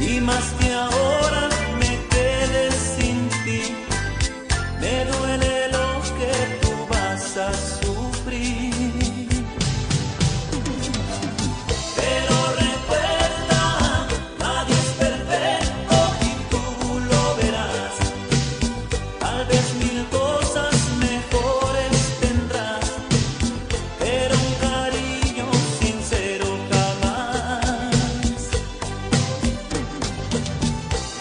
Y más que ahora me quedé sin ti, me duele lo que tú vas a sufrir. Pero recuerda, nadie es perfecto y tú lo verás. Tal vez mil cosas mejores tendrás, pero un cariño sincero jamás.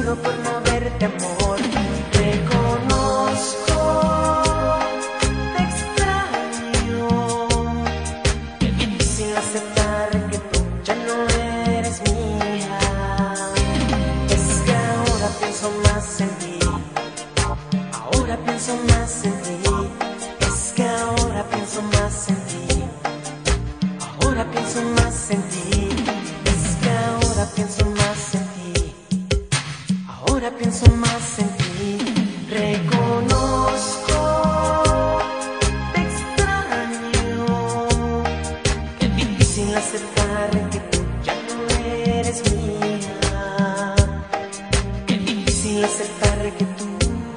solo por no verte, amor. Reconozco, te extraño. Qué difícil aceptar que tú ya no eres mía. Es que ahora pienso más en ti. Ahora pienso más en ti. Es que ahora pienso más en ti. Ahora pienso más en ti. Es que ahora pienso más en ti. Ahora pienso más en ti. Reconozco, te extraño. Qué difícil aceptar que tú ya no eres mía. Qué difícil aceptar que tú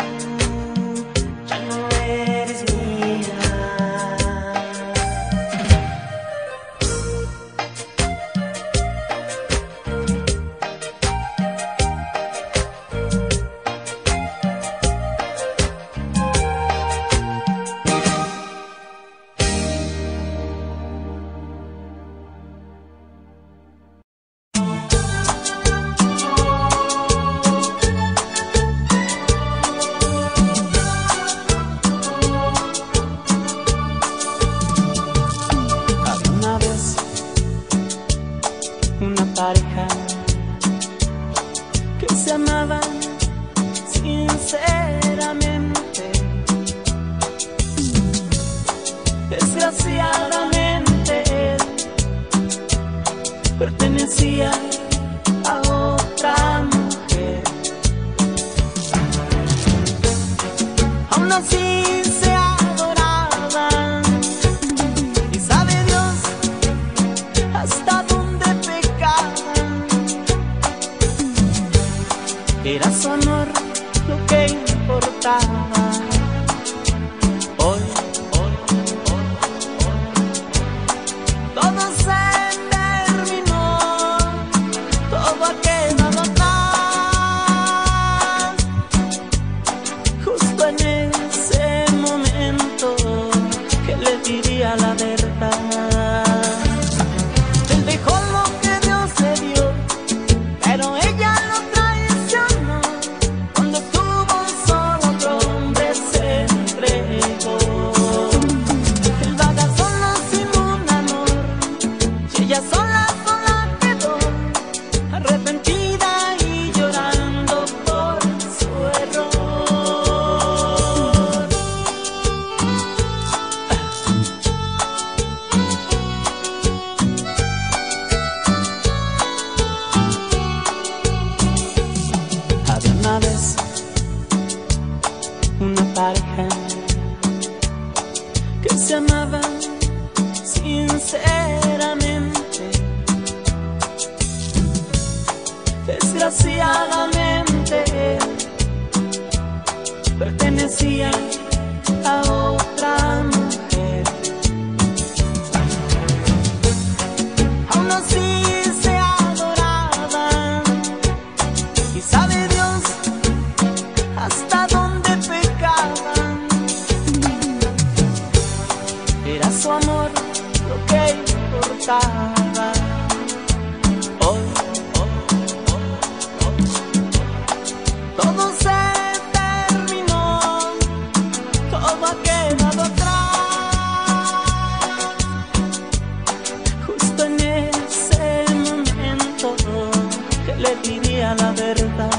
ya no eres mía. Una pareja que se amaban sinceramente. Desgraciadamente él pertenecía a otra mujer. Aún así se adoraban y sabe Dios hasta era su amor lo que importaba. Hoy, todo se terminó, todo ha quedado atrás. Justo en ese momento que le diría la verdad. Él dejó lo que Dios le dio, pero ella lo una pareja que se amaba sinceramente. Desgraciadamente pertenecía a otra mujer. Aún así se adoraban y sabe Dios hasta dónde pecaban. Era su amor lo que importaba. Hoy, todo se terminó, todo ha quedado atrás. Justo en ese momento que le diría la verdad.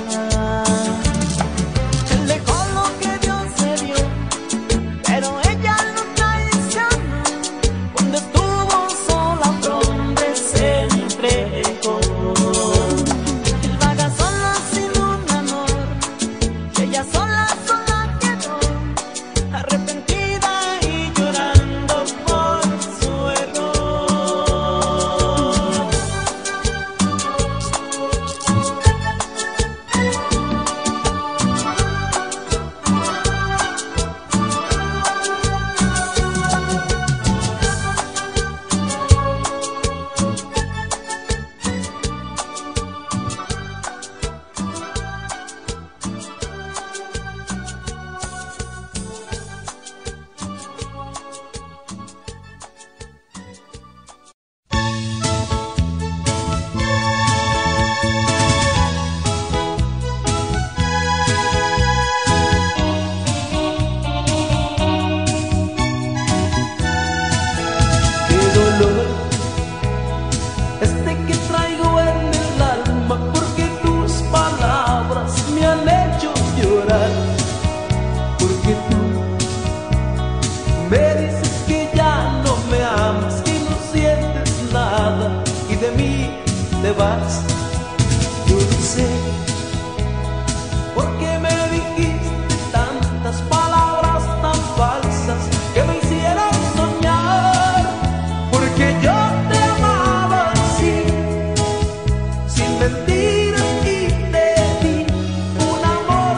sé por qué me dijiste tantas palabras tan falsas que me hicieron soñar, porque yo te amaba así, sin mentiras, y te di un amor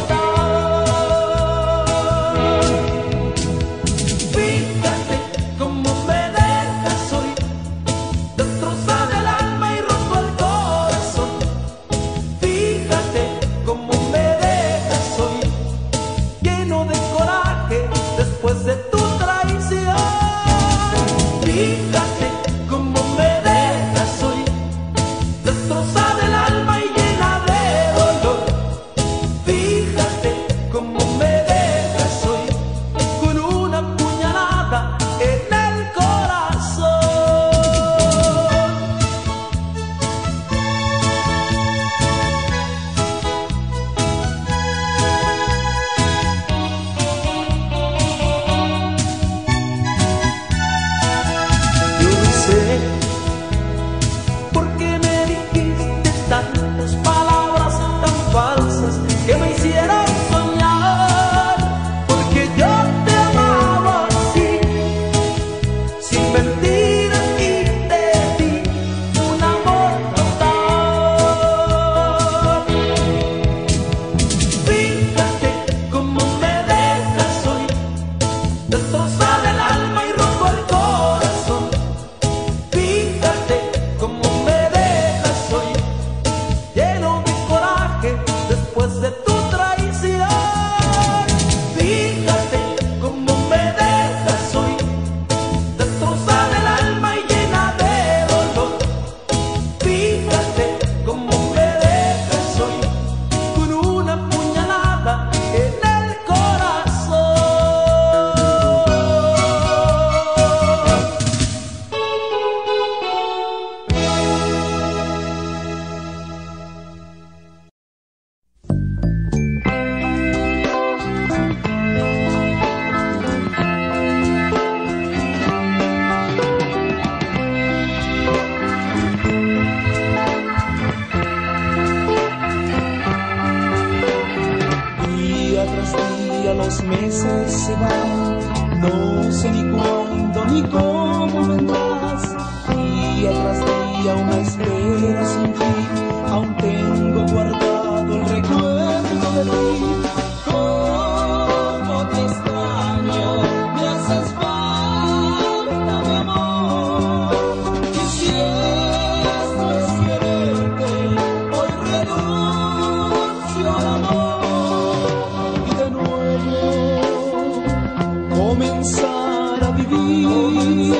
total. Fíjate cómo me dejas hoy, destrozada el alma y roto el corazón. Fíjate cómo me dejas hoy, lleno de coraje después de tu traición. Fíjate cómo me dejas hoy, destrozada el alma y llena de dolor. Fíjate cómo me dejas hoy, con una puñalada en el corazón. Yo no sé por qué me dijiste tantas palabras tan falsas que me hicieron soñar, porque yo te amaba así, sin mentiras, y te di un amor total. Fíjate cómo me dejas hoy, destrozada el alma y roto el corazón. Fíjate cómo me dejas hoy, lleno de coraje después de tu traición. Fíjate cómo me dejas hoy, destrozada el alma y llena de dolor. Fíjate cómo me dejas hoy, con una puñalada en el corazón. Día tras día los meses se van, no sé ni cuándo ni cómo vendrás. Día tras día una espera sin fin, aún tengo guardado el recuerdo de ti. Cómo te extraño, me haces falta, mi amor. Y si esto es quererte, hoy renuncio al amor y de nuevo comenzar a vivir.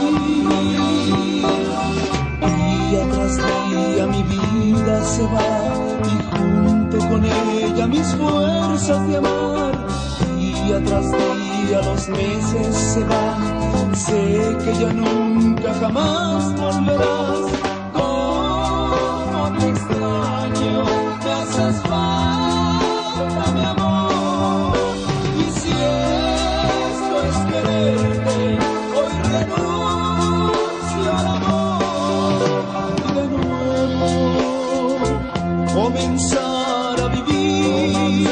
Día tras día mi vida se va y junto con ella mis fuerzas de amar. Día tras día los meses se van, sé que ya nunca jamás volverás. Cómo te extraño, me haces falta, mi amor. Y si esto es quererte, hoy renuncio al amor y de nuevo comenzar a vivir.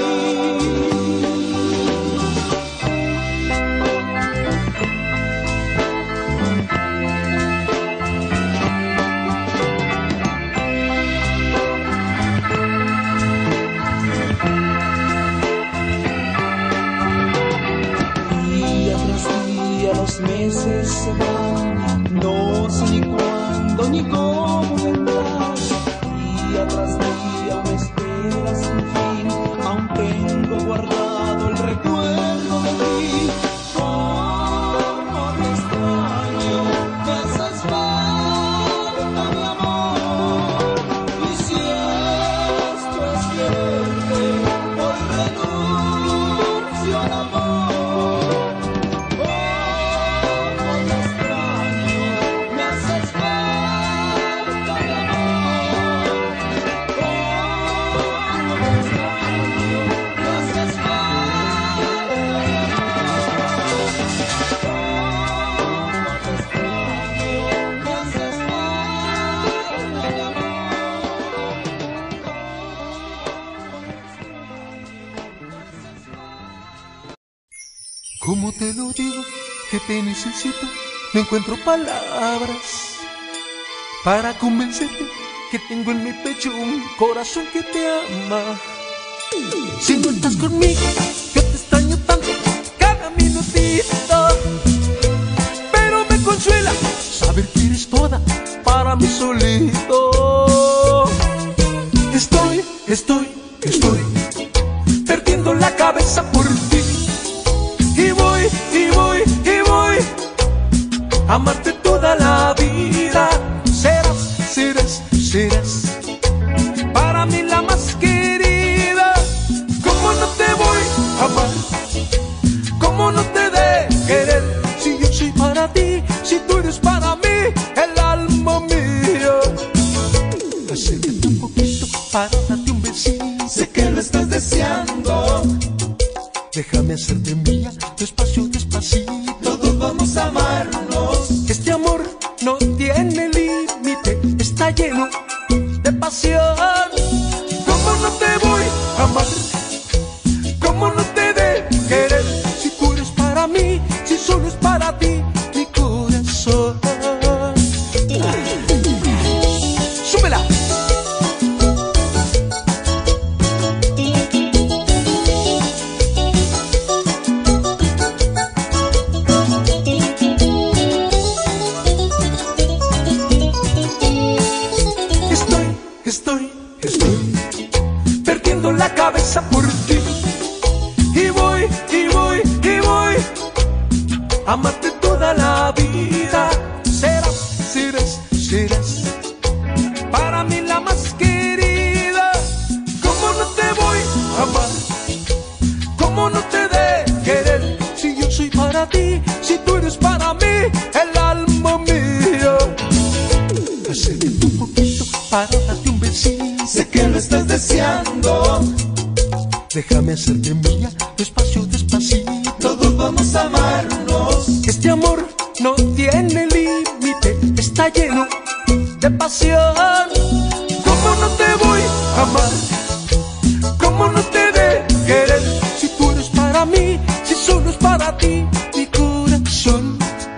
Día tras día los meses se van, no sé ni cuándo ni cómo vendrás. Día tras día una espera sin fin, aún tengo guardado el recuerdo de ti. Cómo te extraño, me haces falta, mi amor. Y si esto es quererte, hoy renuncio al amor. Cómo te extraño, ¿Cómo te lo digo? Que te necesito. No encuentro palabras para convencerte que tengo en mi pecho un corazón que te ama. Si no estás conmigo, yo te extraño tanto cada minutito. Pero me consuela saber que eres toda para mí solito. Estoy perdiendo la cabeza por ti. Y voy a amarte toda la vida. Serás para mí la más querida. ¿Cómo no te voy a amar? ¿Cómo no te de querer? Si yo soy para ti, si tú eres para mí, el alma mía. Acércate un poquito para darte un besito. Sé que lo estás deseando. Déjame hacerte mía, despacio, despacito. Todos vamos a amarnos. Este amor no tiene límite, está lleno de pasión. ¿Cómo no te voy a amar? ¿Cómo no te de querer? Si tú eres para mí, si solo es para ti mi corazón. ¡Súbela! Estoy perdiendo la cabeza por ti. Y voy a amarte toda la vida. Serás para mí la más querida. ¿Cómo no te voy a amar? ¿Cómo no te de querer? Si yo soy para ti, si tú eres para mí, el alma mía. Acércate un poquito para darte un besito. Sé que lo estás deseando. Déjame hacerte mía, despacio, despacito. Todos vamos a amarnos. Este amor no tiene límite, está lleno de pasión. ¿Cómo no te voy a amar? ¿Cómo no te de querer? Si tú eres para mí, si solo es para ti mi corazón.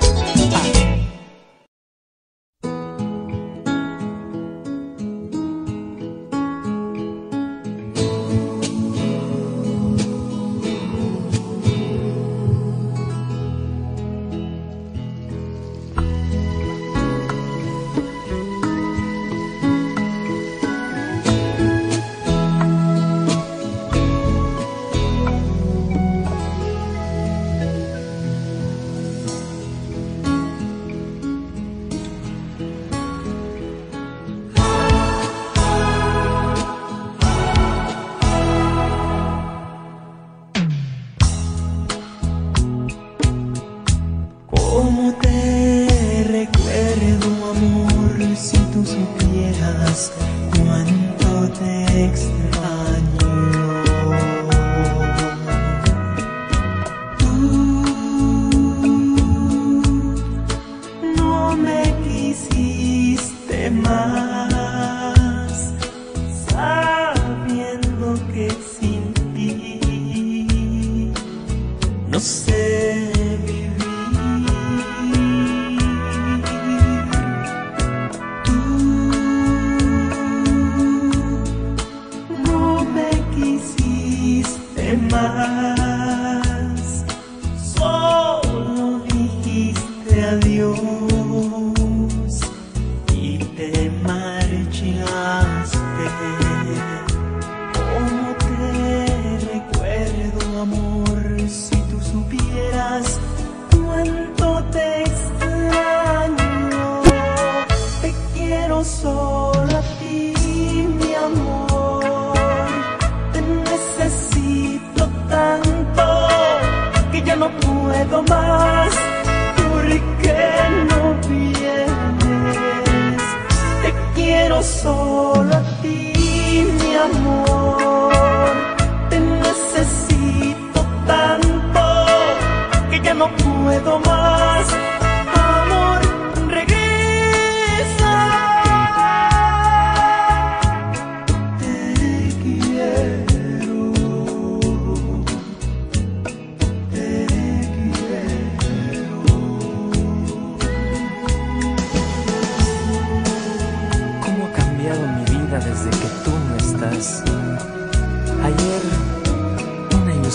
¿Cómo te recuerdo, amor? Si tú supieras cuánto te extraño. Tú no me quisiste más, sabiendo que sin ti no sé vivir. Más, solo dijiste adiós y te marchaste. ¿Cómo te recuerdo, amor? Si tú supieras cuánto te extraño. Te quiero solo a ti, mi amor. Te necesito tanto que ya no puedo más. ¿Por qué no vienes? Te quiero solo a ti, mi amor. Te necesito tanto que ya no puedo más. Amor, regresa. Te quiero. Te quiero.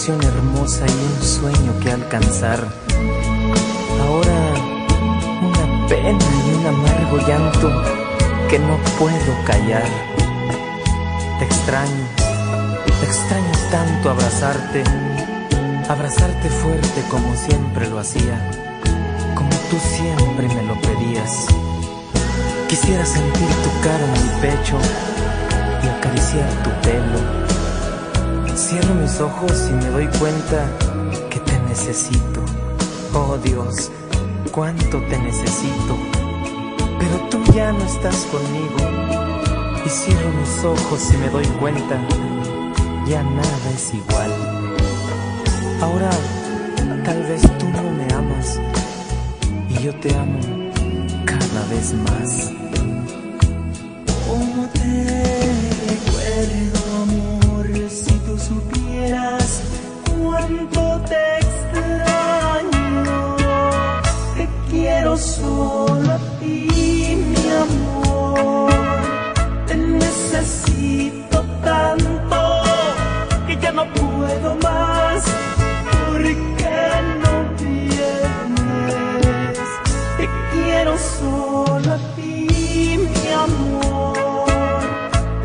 ilusión hermosa y un sueño que alcanzar. Ahora una pena y un amargo llanto que no puedo callar. Te extraño tanto abrazarte, abrazarte fuerte como siempre lo hacía, como tú siempre me lo pedías. Quisiera sentir tu cara en mi pecho y acariciar tu pelo. Cierro mis ojos y me doy cuenta que te necesito. Oh Dios, cuánto te necesito. Pero tú ya no estás conmigo. Y cierro mis ojos y me doy cuenta, ya nada es igual. Ahora tal vez tú no me amas y yo te amo cada vez más. ¿Cómo te recuerdo, amor? Si tú supieras cuánto te extraño. Te quiero solo a ti, mi amor. Te necesito tanto que ya no puedo más. ¿Por qué no vienes? Te quiero solo a ti, mi amor.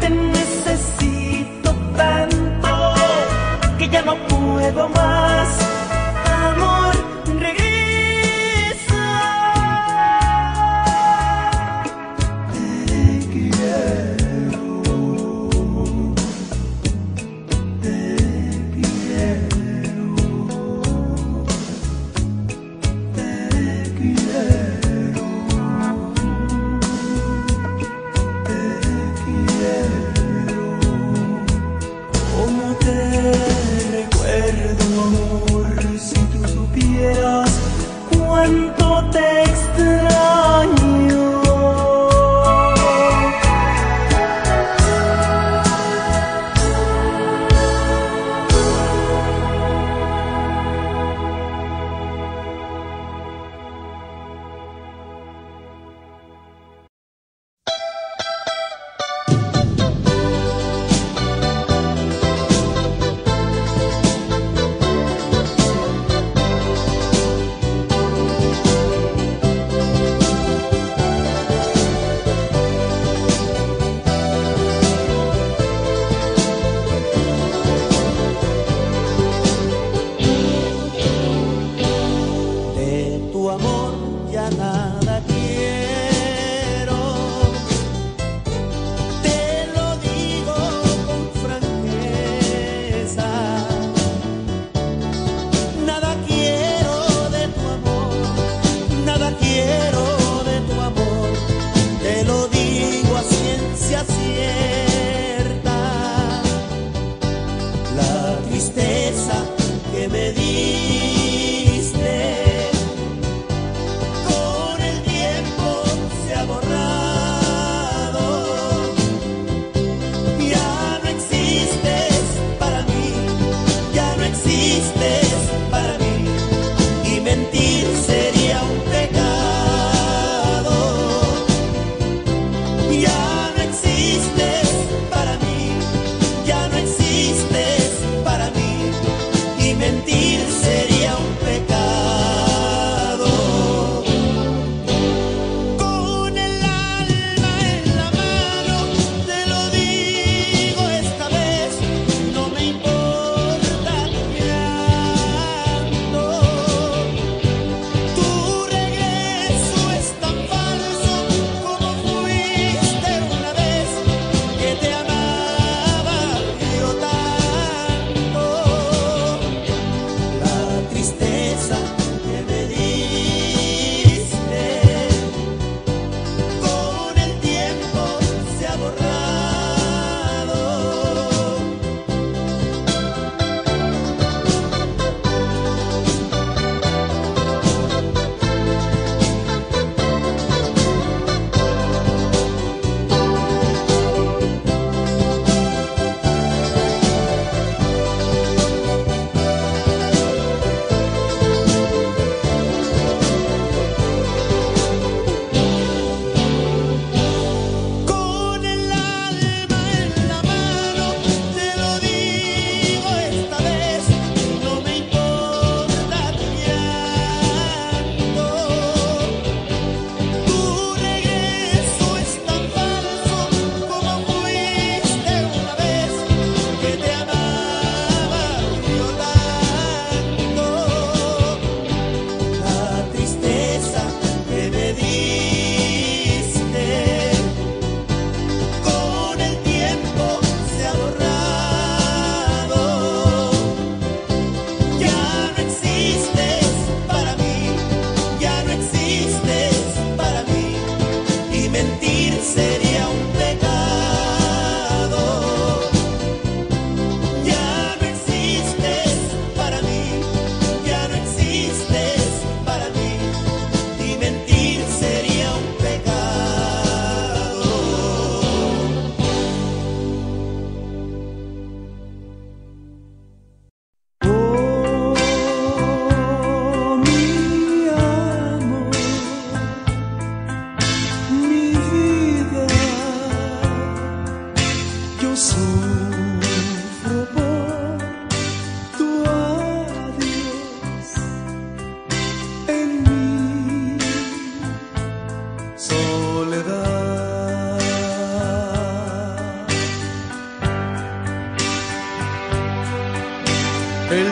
El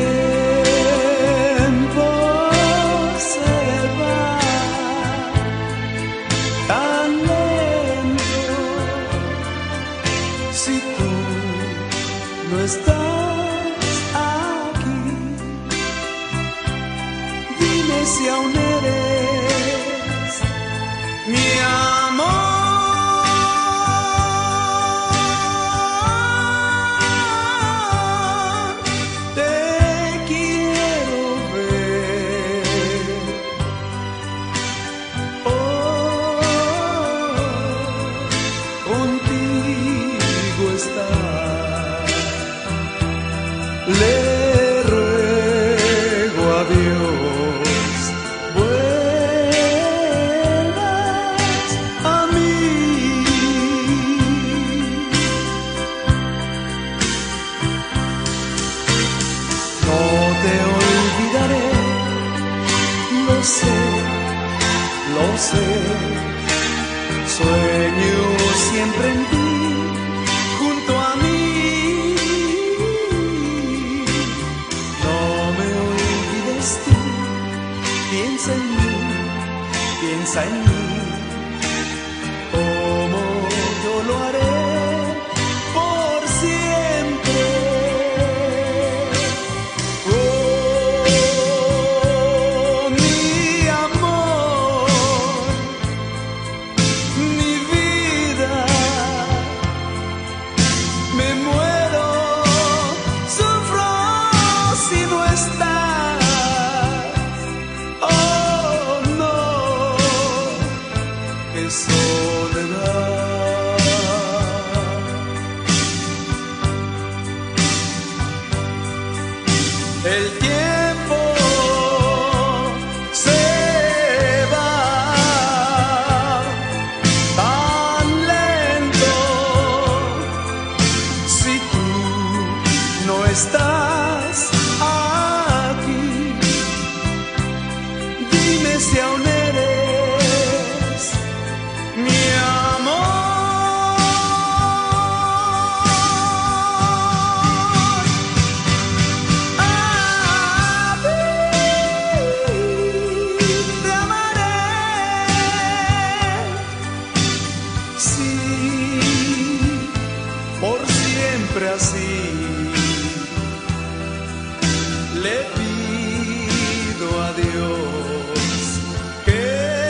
tiempo se va tan lento. Si tú no estás aquí, dime si aún eres mi amor. Le ruego a Dios, vuelvas a mí. No te olvidaré, lo sé, lo sé. Sueño siempre en ti, junto a mí. Piensa en mí, piensa en mí, como yo lo haré por siempre. Oh, mi amor, mi vida, me muero, sufro si no estás. Soledad. El tiempo se va tan lento. Si tú no estás aquí, dime si aún eres mi amor. A ti te amaré, sí, por siempre así. Le pido a Dios que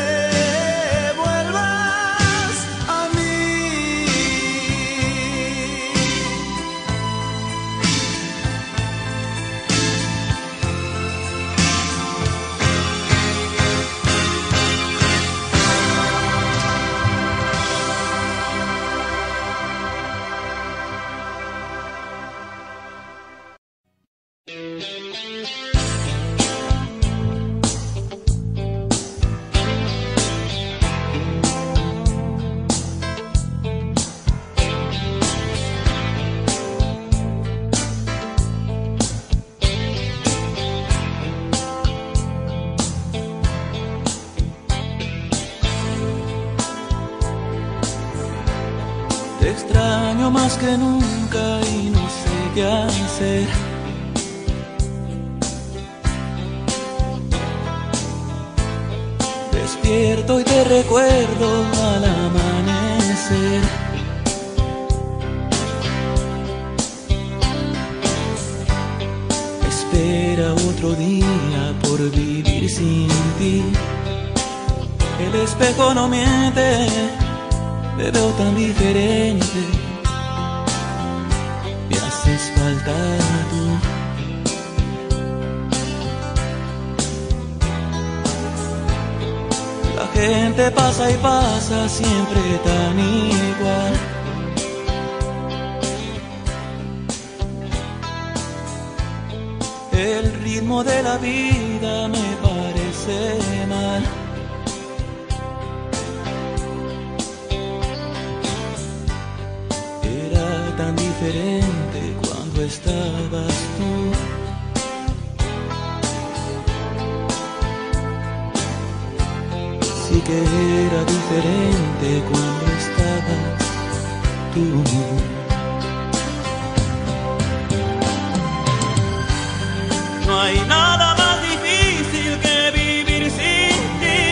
te extraño más que nunca y no sé qué hacer. Despierto y te recuerdo al amanecer. Espera otro día por vivir sin ti. El espejo no miente, te veo tan diferente. Me haces falta tú. La gente pasa y pasa siempre tan igual. El ritmo de la vida me parece mal. Tan diferente cuando estabas tú. Sí que era diferente cuando estabas tú. hay nada más difícil que vivir sin ti.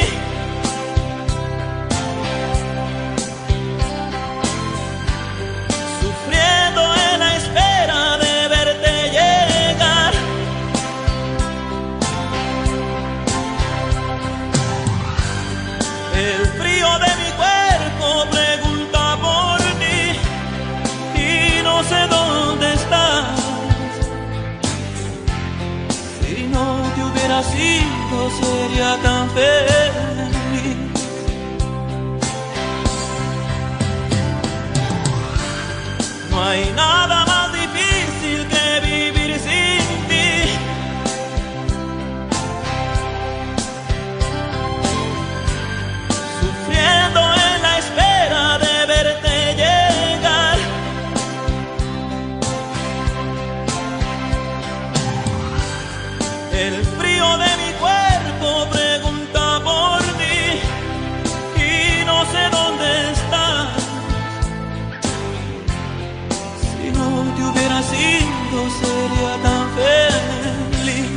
Sufriendo en la espera de verte llegar. El frío de mi cuerpo pregunta por ti y no sé dónde estás. Si no te hubiera sido, sería tan feliz. No hay nada más difícil que vivir sin ti. Sufriendo en la espera de verte llegar. El frío de mi cuerpo pregunta por ti y no sé dónde estás. Si no te hubiera sido, sería tan feliz.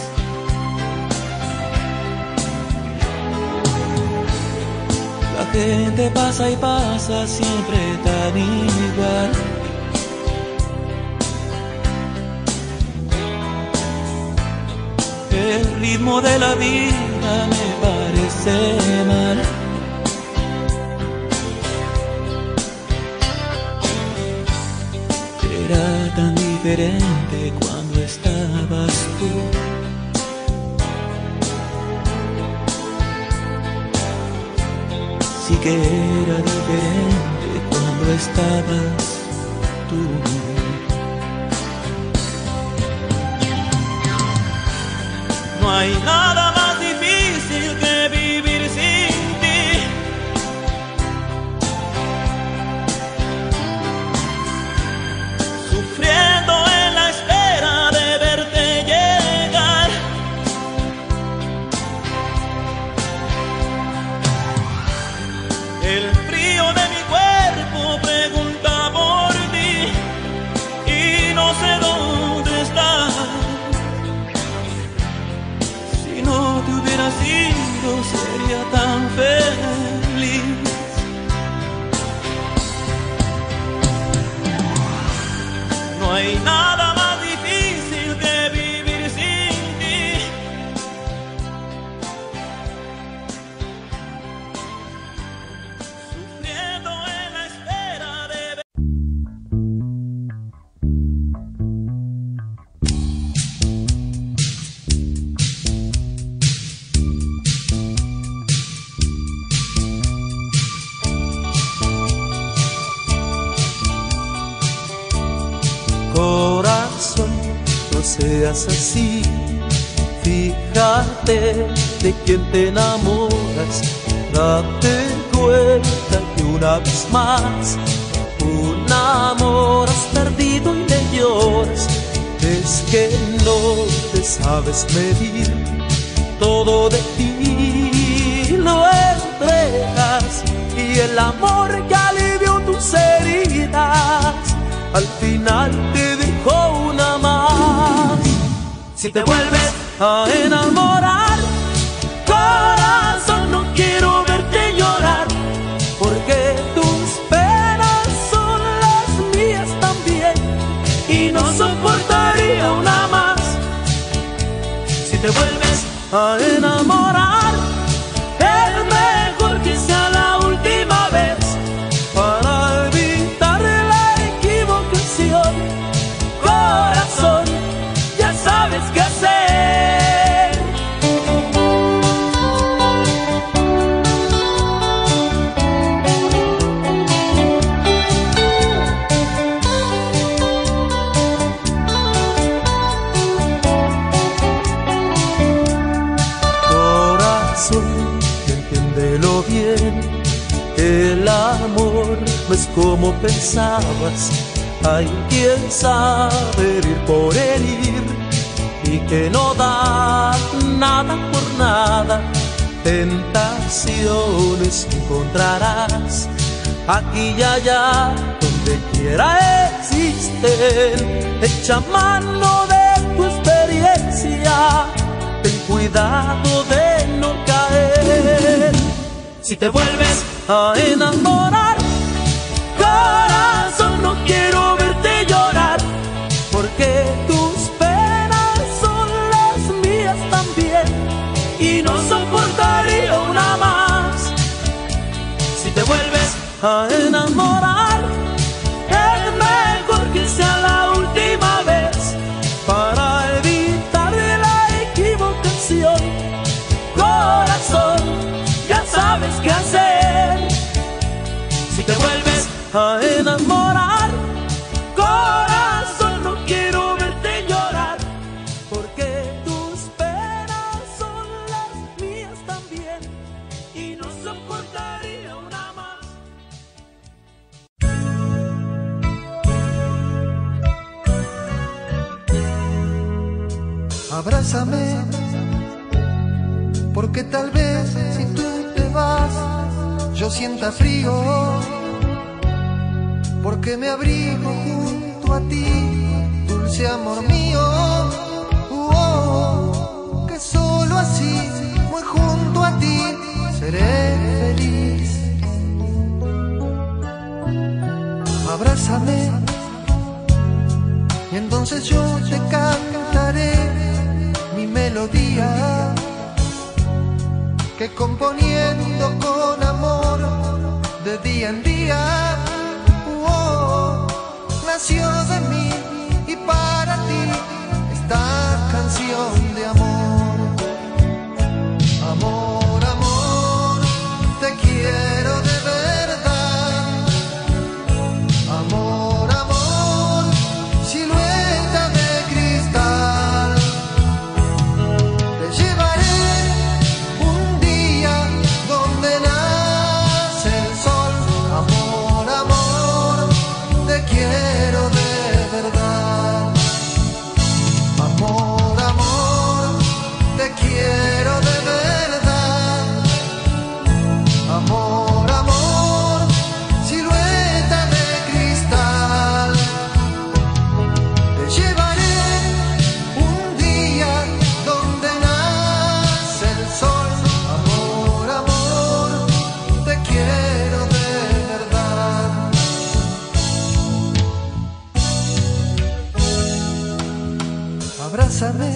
La gente pasa y pasa siempre tan igual. El ritmo de la vida me parece mal. Era tan diferente cuando estabas tú. Sí que era diferente cuando estabas tú. No hay nada más difícil que vivir sin ti. Sufriendo en la espera de verte llegar. El frío de mi cuerpo pregunta por ti y no sé dónde estás. Si no te hubiera sido, sería tan feliz. No hay nada más difícil que vivir sin ti. Sufriendo en la espera de... Corazón, no seas así. Fíjate de quién te enamoras. Date cuenta que una vez más un amor has perdido y le lloras. Es que no te sabes medir, todo de ti lo entregas y el amor que alivió tus heridas al final te dejó una más. Si te vuelves a enamorar, corazón, no quiero verte llorar, porque tus penas son las mías también y no soportaría una más. Si te vuelves a enamorar, es mejor que sea la última vez para evitar la equivocación. Corazón, ya sabes qué hacer. Corazón, entiéndelo bien, el amor no es como pensabas. Hay quien sabe herir por herir y que no da nada por nada. Tentaciones encontrarás aquí y allá, donde quiera existen. Echa mano de tu experiencia cuidado de no caer. Si te vuelves a enamorar, corazón, no quiero verte llorar, porque tus penas son las mías también, y no soportaría una más. Si te vuelves a enamorar, es mejor que sea la última vez, para evitar la equivocación. Corazón, ya sabes qué hacer. Si te vuelves a enamorar, corazón, no quiero verte llorar, porque tus penas son las mías también, y no soportaría una más. Abrázame, porque tal vez si tú te vas, yo sienta frío, porque me abrigo junto a ti, dulce amor mío. Que solo así, muy junto a ti, seré feliz. Abrázame, y entonces yo te cantaré mi melodía, que componiendo con amor de día en día, nació de mí y para ti esta canción de amor. Amor, amor, te quiero de verdad. Amor, amor, silueta de cristal. Te llevaré un día donde nace el sol. Amor, amor, te quiero de verdad. Amor, amor, te quiero de verdad. Amor, amor, silueta de cristal. Te llevaré un día donde nace el sol. Amor, amor, te quiero de verdad. Abrázame,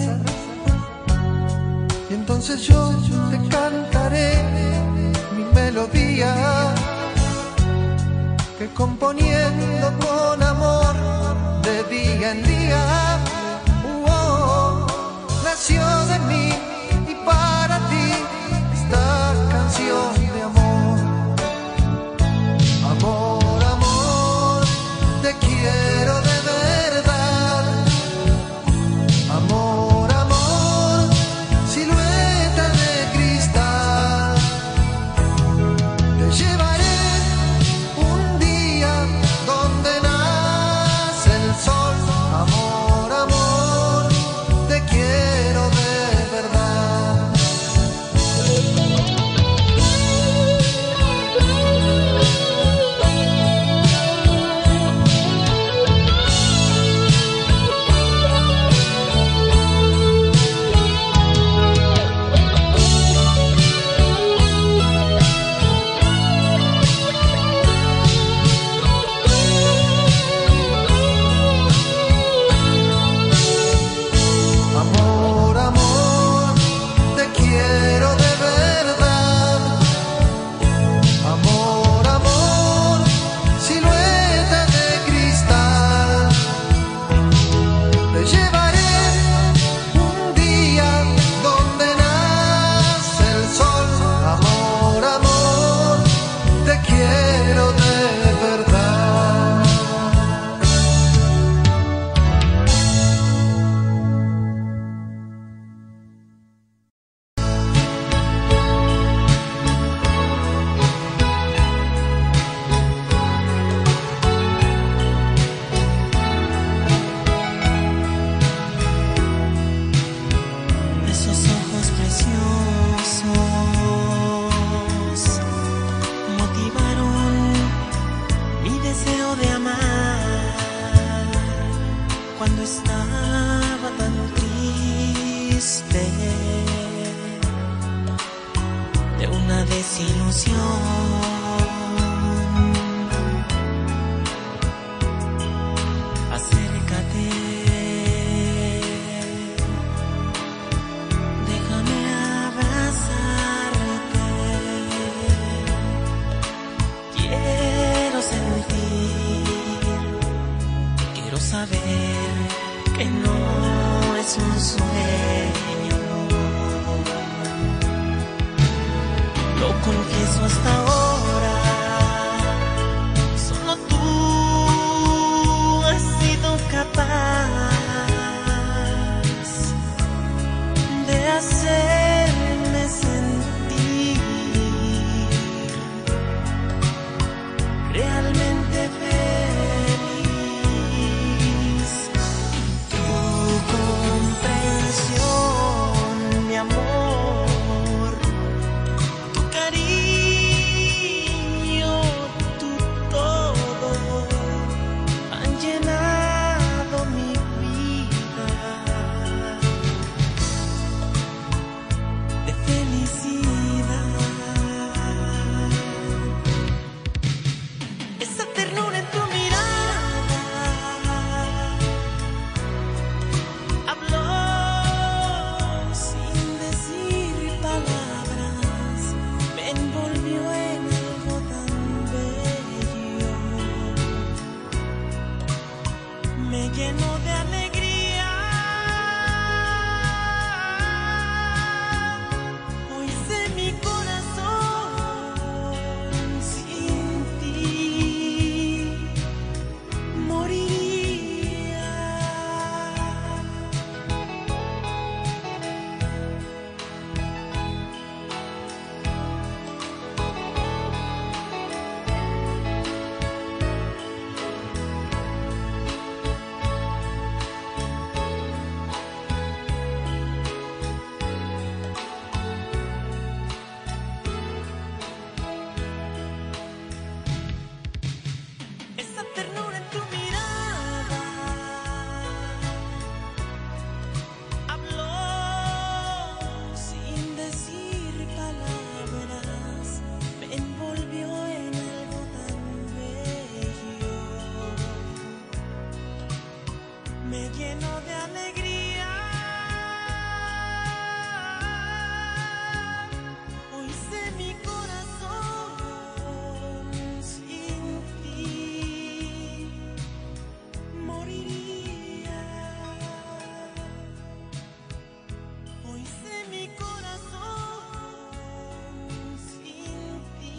y entonces yo te cantaré mi melodía, que componiendo con amor de día en día, nació de mí y para ti esta canción de amor. Amor, amor, te quiero de verdad. Amor, amor, silueta de cristal. Te llevaré un día donde nace el sol. Amor, amor, te quiero de verdad. Amor, amor, te quiero de verdad. Amor, amor, silueta de cristal. Te llevaré un día donde nace el sol. Amor, amor, te quiero de verdad. Esos ojos preciosos motivaron mi deseo de amar cuando estaba tan triste. desilusión. Acércate, déjame abrazarte. Quiero sentir, quiero saber que no es un sueño. Lo confieso hasta ahora, solo tú has sido capaz de hacerme sentir realmente feliz. Tu comprensión, mi amor, tu cariño, tu todo han llenado mi vida de felicidad. Esa ternura en tu mirada habló sin decir palabras, me envolvió en algo tan bello, me llenó de alegría. Hoy sé mi corazón sin ti moriría. Esa ternura en tu mirada habló sin decir palabras, me envolvió en algo tan bello, me llenó de alegría. Hoy sé mi corazón sin ti moriría. Hoy sé mi corazón sin ti.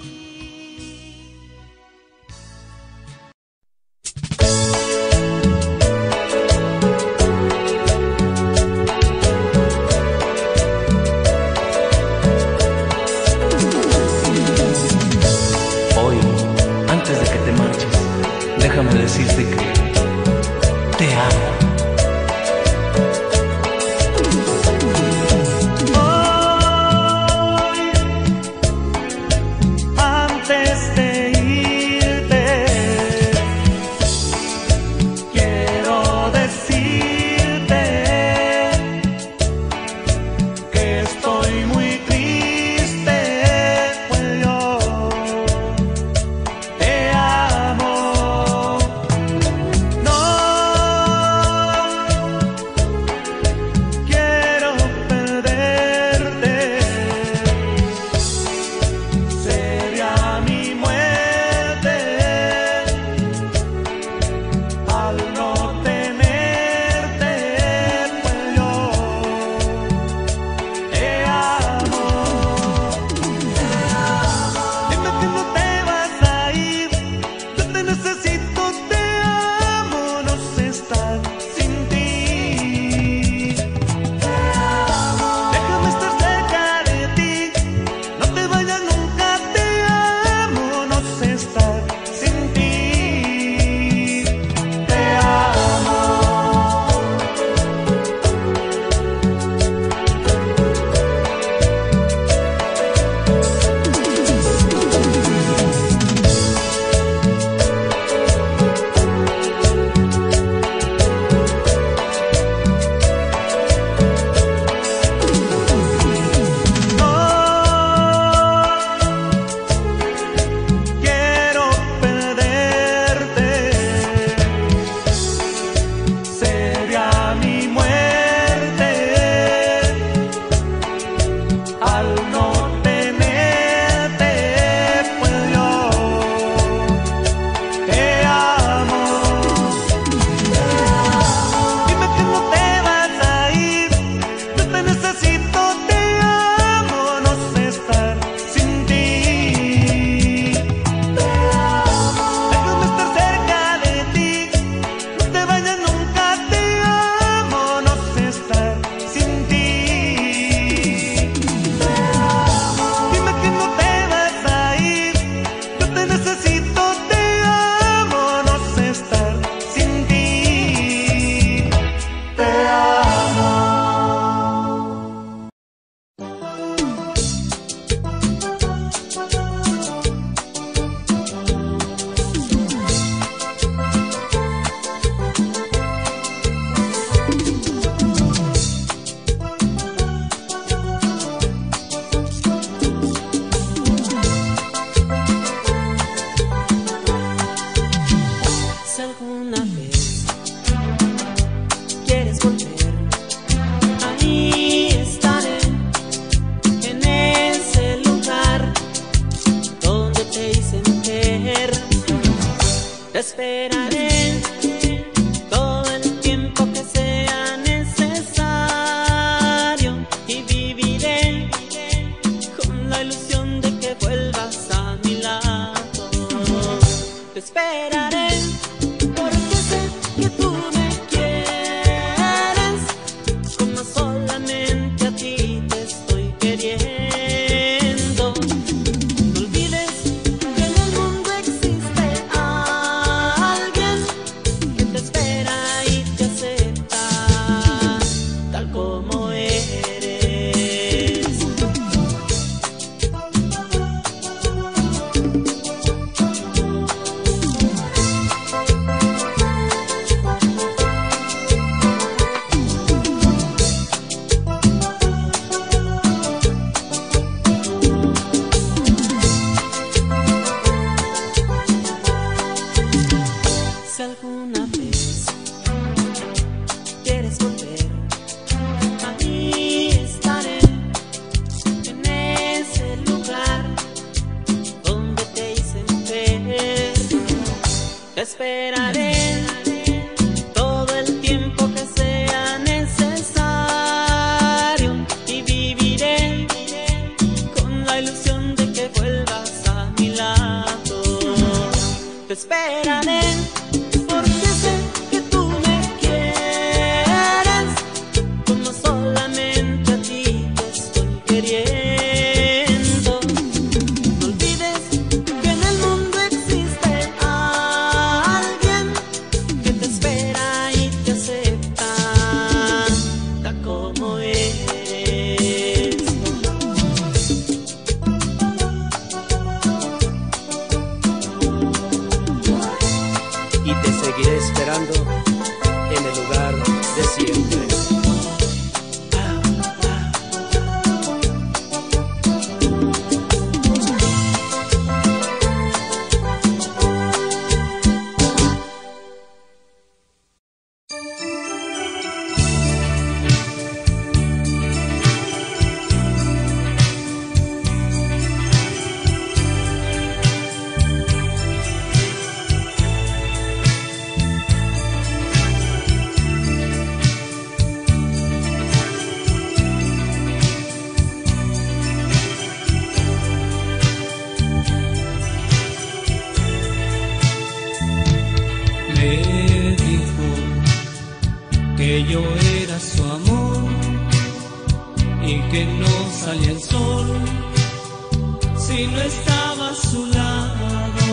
que yo era su amor y que no salía el sol si no estaba a su lado.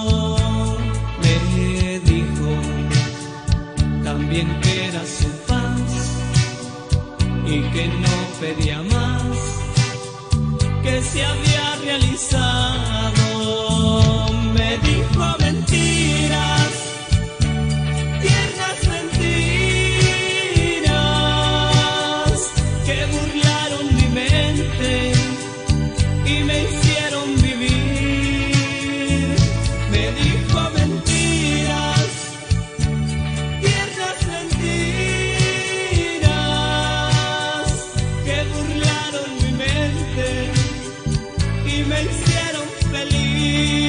Me dijo también que era su paz y que no pedía más, que se había realizado. Me dijo mentiras, tiernas mentiras, que burlaron mi mente y me hicieron vivir. Me dijo mentiras, tiernas mentiras, que burlaron mi mente y me hicieron feliz.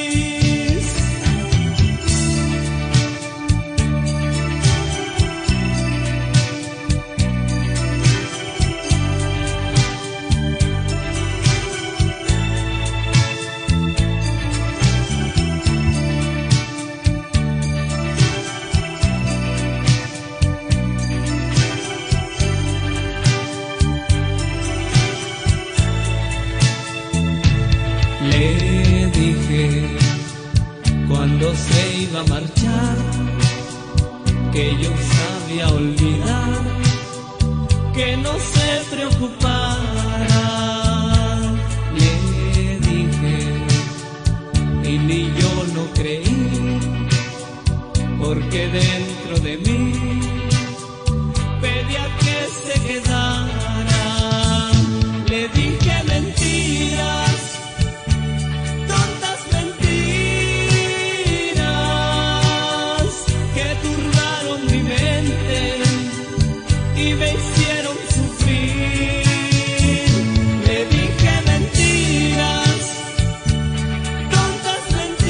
Le dije cuando se iba a marchar que yo sabía olvidar, que no se preocupara. Le dije y ni yo lo creí, porque dentro de mí pedía que se quedara. Le dije mentiras, tontas mentiras, que turbaron mi mente y me hicieron sufrir. Le dije mentiras, tontas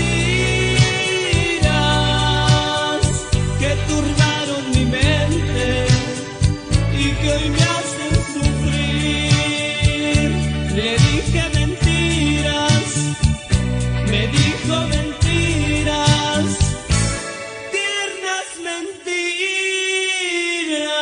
mentiras, que turbaron mi mente y que hoy me hacen sufrir. Le dije mentiras, me dijo mentiras, tiernas mentiras.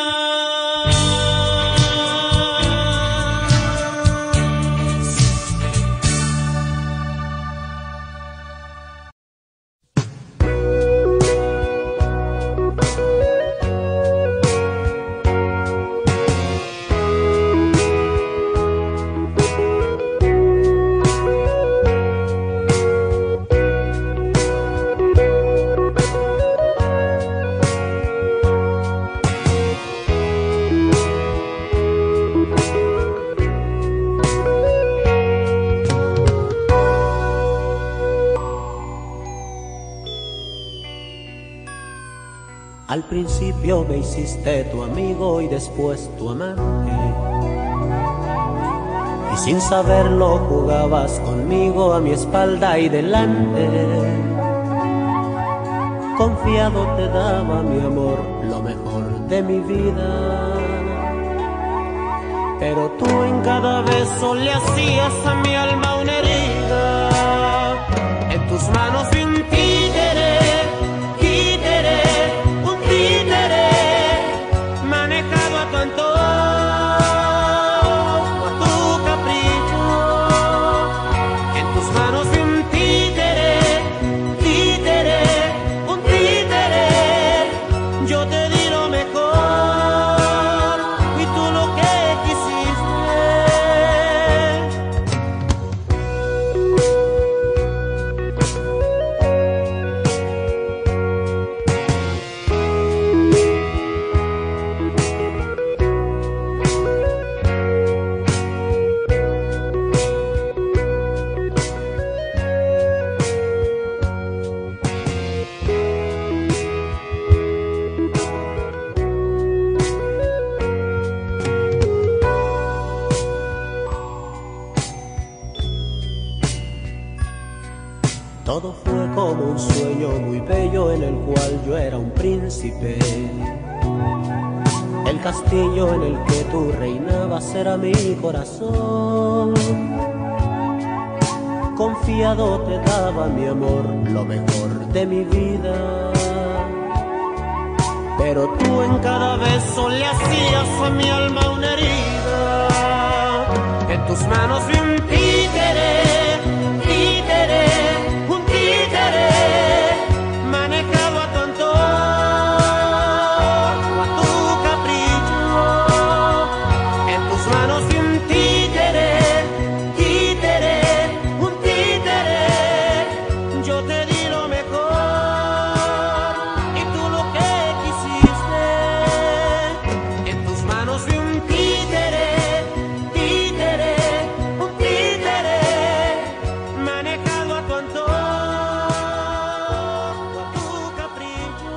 Al principio me hiciste tu amigo y después tu amante, y sin saberlo jugabas conmigo a mi espalda y delante. Confiado te daba mi amor, lo mejor de mi vida, pero tú en cada beso le hacías a mi alma una herida. En tus manos vi un títere, títere, un títere, manejado a tu antojo, a tu capricho. En tus manos vi un títere, títere, un títere. Yo te di lo mejor y tú lo que quisiste. Todo fue como un sueño muy bello en el cual yo era un príncipe. El castillo en el que tú reinabas era mi corazón. Confiado te daba mi amor, lo mejor de mi vida. pero tú en cada beso le hacías a mi alma una herida. En tus manos vi un títere, títere, un títere, manejado a tu antojo, a tu capricho. En tus manos vi un títere, títere, un títere. Yo te di lo mejor y tú lo que quisiste. En tus manos vi un títere, títere, un títere, manejado a tu antojo, a tu capricho.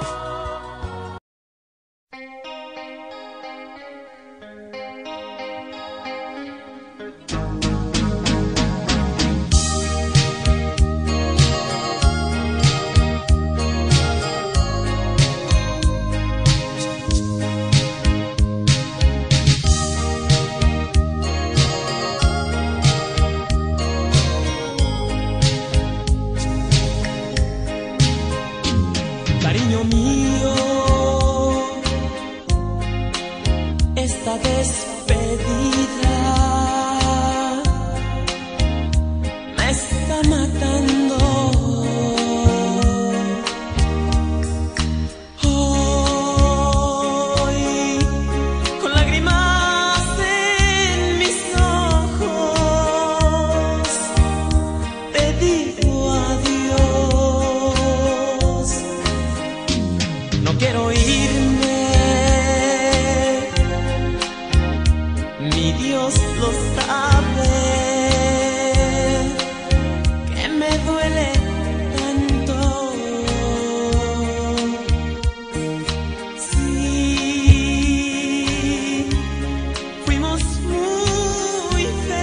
Cariño mío, esta despedida me está matando. Hoy, con lágrimas en mis ojos, te digo adiós. No quiero irme, mi Dios lo sabe, que me duele tanto. Sí, fuimos muy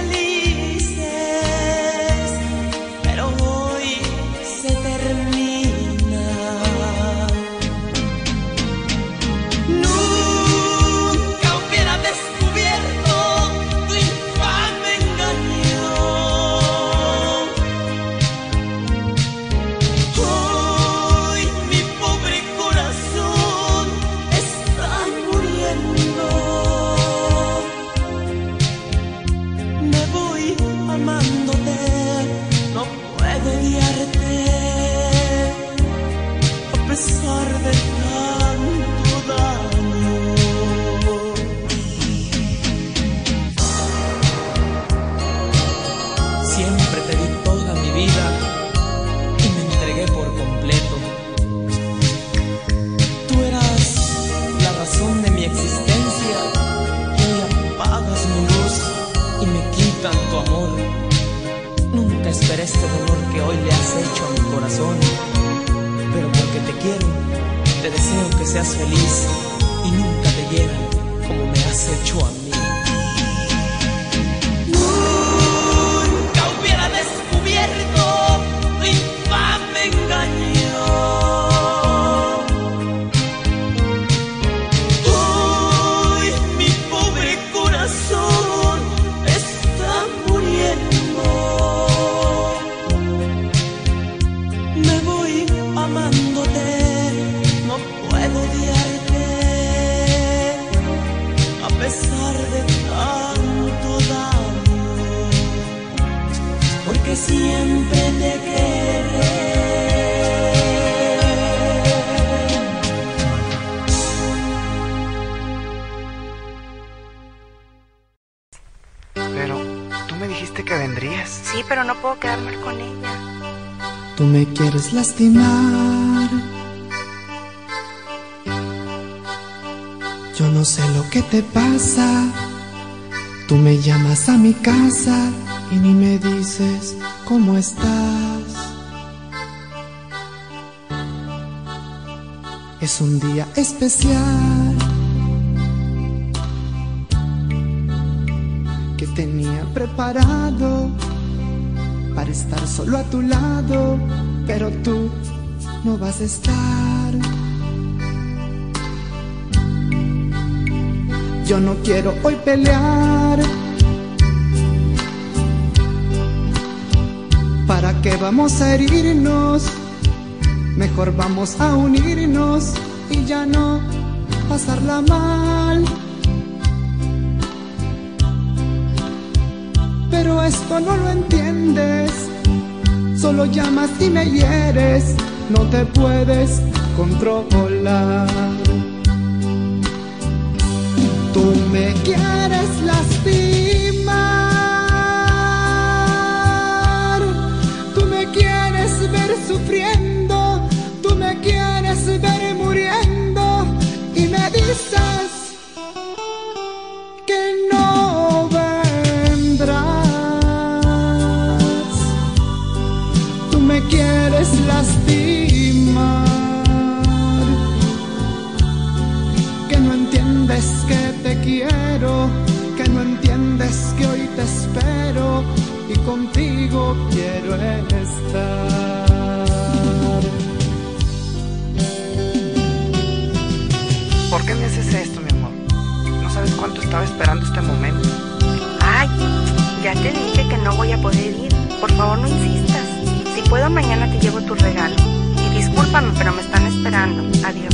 felices, pero hoy se termina. Nunca hubiera descubierto tu infame engaño. Hoy mi pobre corazón está muriendo. Me voy amándote, no puedo odiarte, a pesar de tanto daño. Siempre te di toda mi vida y me entregué por completo. Tú eras la razón de mi existencia y hoy apagas mi luz y me quitan tu amor. Nunca esperé este dolor que hoy le has hecho a mi corazón, pero porque te quiero, te deseo que seas feliz y nunca te hiera como me has hecho a mí. Nunca hubiera descubierto tu infame engaño. Hoy mi pobre corazón está muriendo. Me voy amándote, no puedo odiarte, a pesar de tanto daño, porque siempre te querré. Pero tú me dijiste que vendrías. Sí, pero no puedo quedarme con ella. Tú me quieres lastimar. Yo no sé lo que te pasa. Tú me llamas a mi casa y ni me dices cómo estás. Es un día especial que tenía preparado para estar solo a tu lado, pero tú no vas a estar. Yo no quiero hoy pelear. ¿Para qué vamos a herirnos? Mejor vamos a unirnos y ya no pasarla mal. Pero esto no lo entiendes, solo llamas y me hieres, no te puedes controlar. Tú me quieres lastimar, tú me quieres ver sufriendo, tú me quieres ver muriendo y me dices que no vendrás. Tú me quieres lastimar, que no entiendes que te quiero, que no entiendes que hoy te espero y contigo quiero estar. ¿Por qué me haces esto, mi amor? No sabes cuánto estaba esperando este momento. Ay, ya te dije que no voy a poder ir. Por favor, no insistas. Si puedo, mañana te llevo tu regalo. Y discúlpame, pero me están esperando. Adiós.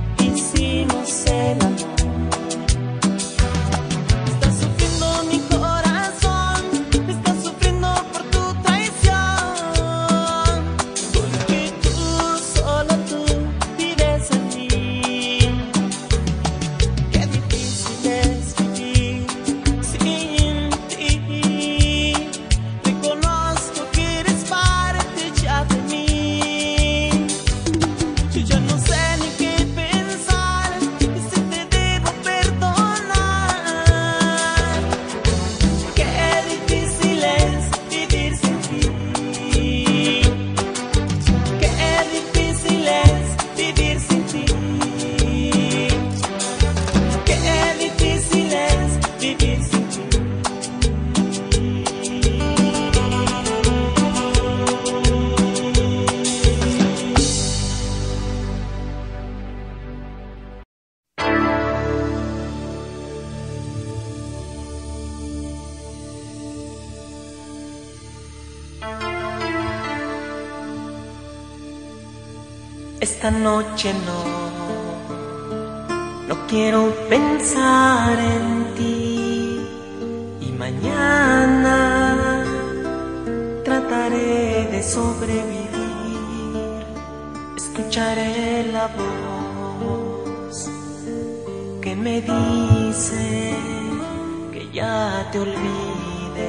Hicimos el amor. Está sufriendo mi corazón. esta noche no quiero pensar en ti. Y mañana trataré de sobrevivir. Escucharé la voz que me dice que ya te olvidé.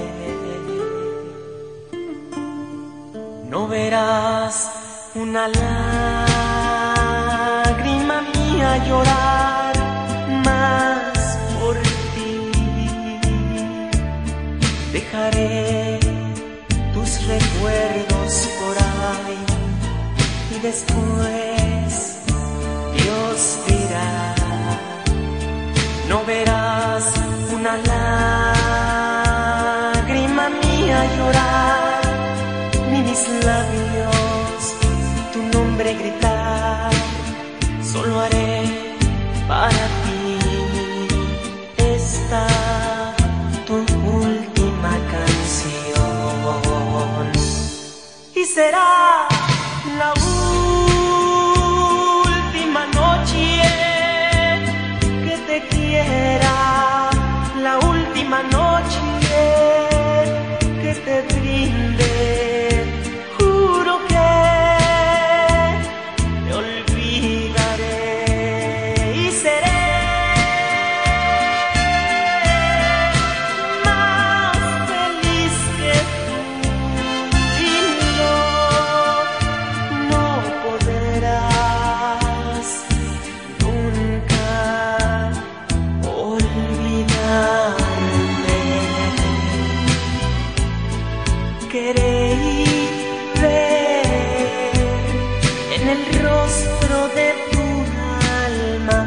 No verás una lágrima mía llorar más por ti. Dejaré tus recuerdos por ahí y después Dios dirá. No verás una lágrima mía llorar, ni mis labios tu nombre gritar. Solo haré para ti esta tu última canción. Y será la última noche que te quiera, la última noche que te brinde. Juro que te olvidaré y seré más feliz que tú. Y no podrás nunca olvidarme. Queréis ver en el rostro de tu alma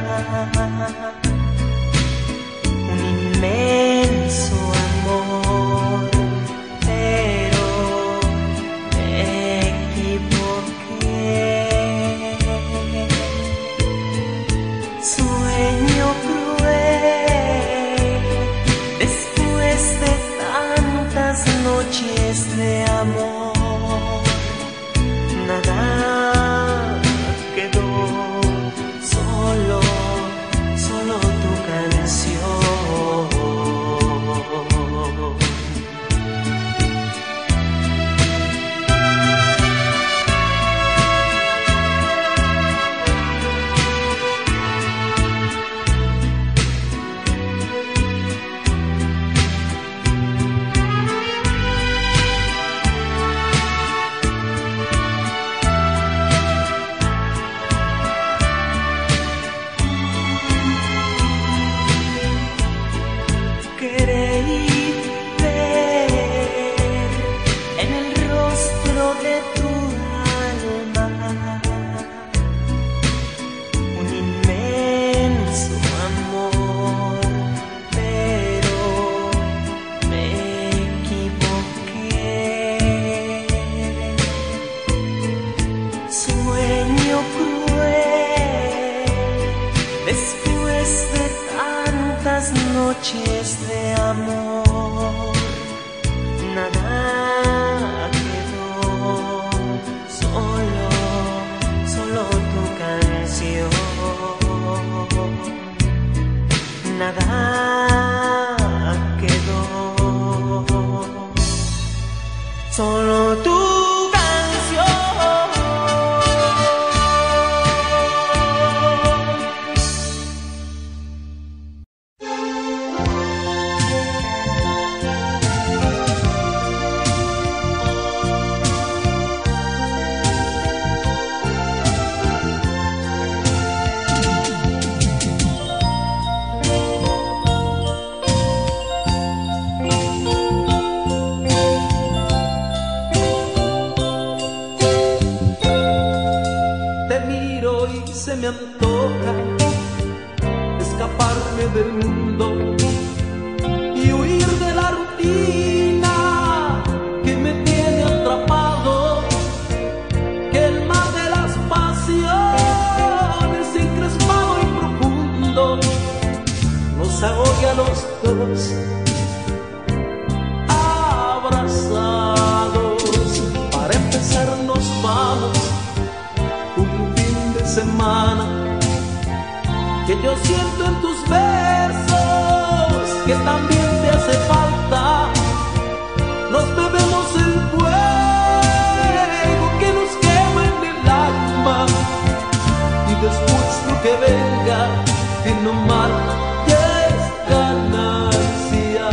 un inmenso amor, pero me equivoqué. Sueño cruel después de tantas noches de amor, nada quedó, solo tu canción. Queréis ver en el rostro de tu alma un inmenso amor, pero me equivoqué. Sueño cruel después de tantas noches de amor, nada quedó, solo tu canción. Nada quedó, solo tu canción. Se me antoja escaparme del mundo y huir de la rutina que me tiene atrapado, que el mar de las pasiones encrespado y profundo nos ahogue a los dos abrazados. Para empezar nos vamos un fin que yo siento en tus besos, que también te hace falta. Nos bebemos el fuego que nos quema en el alma, y después lo que venga, que no mal ya es ganancia.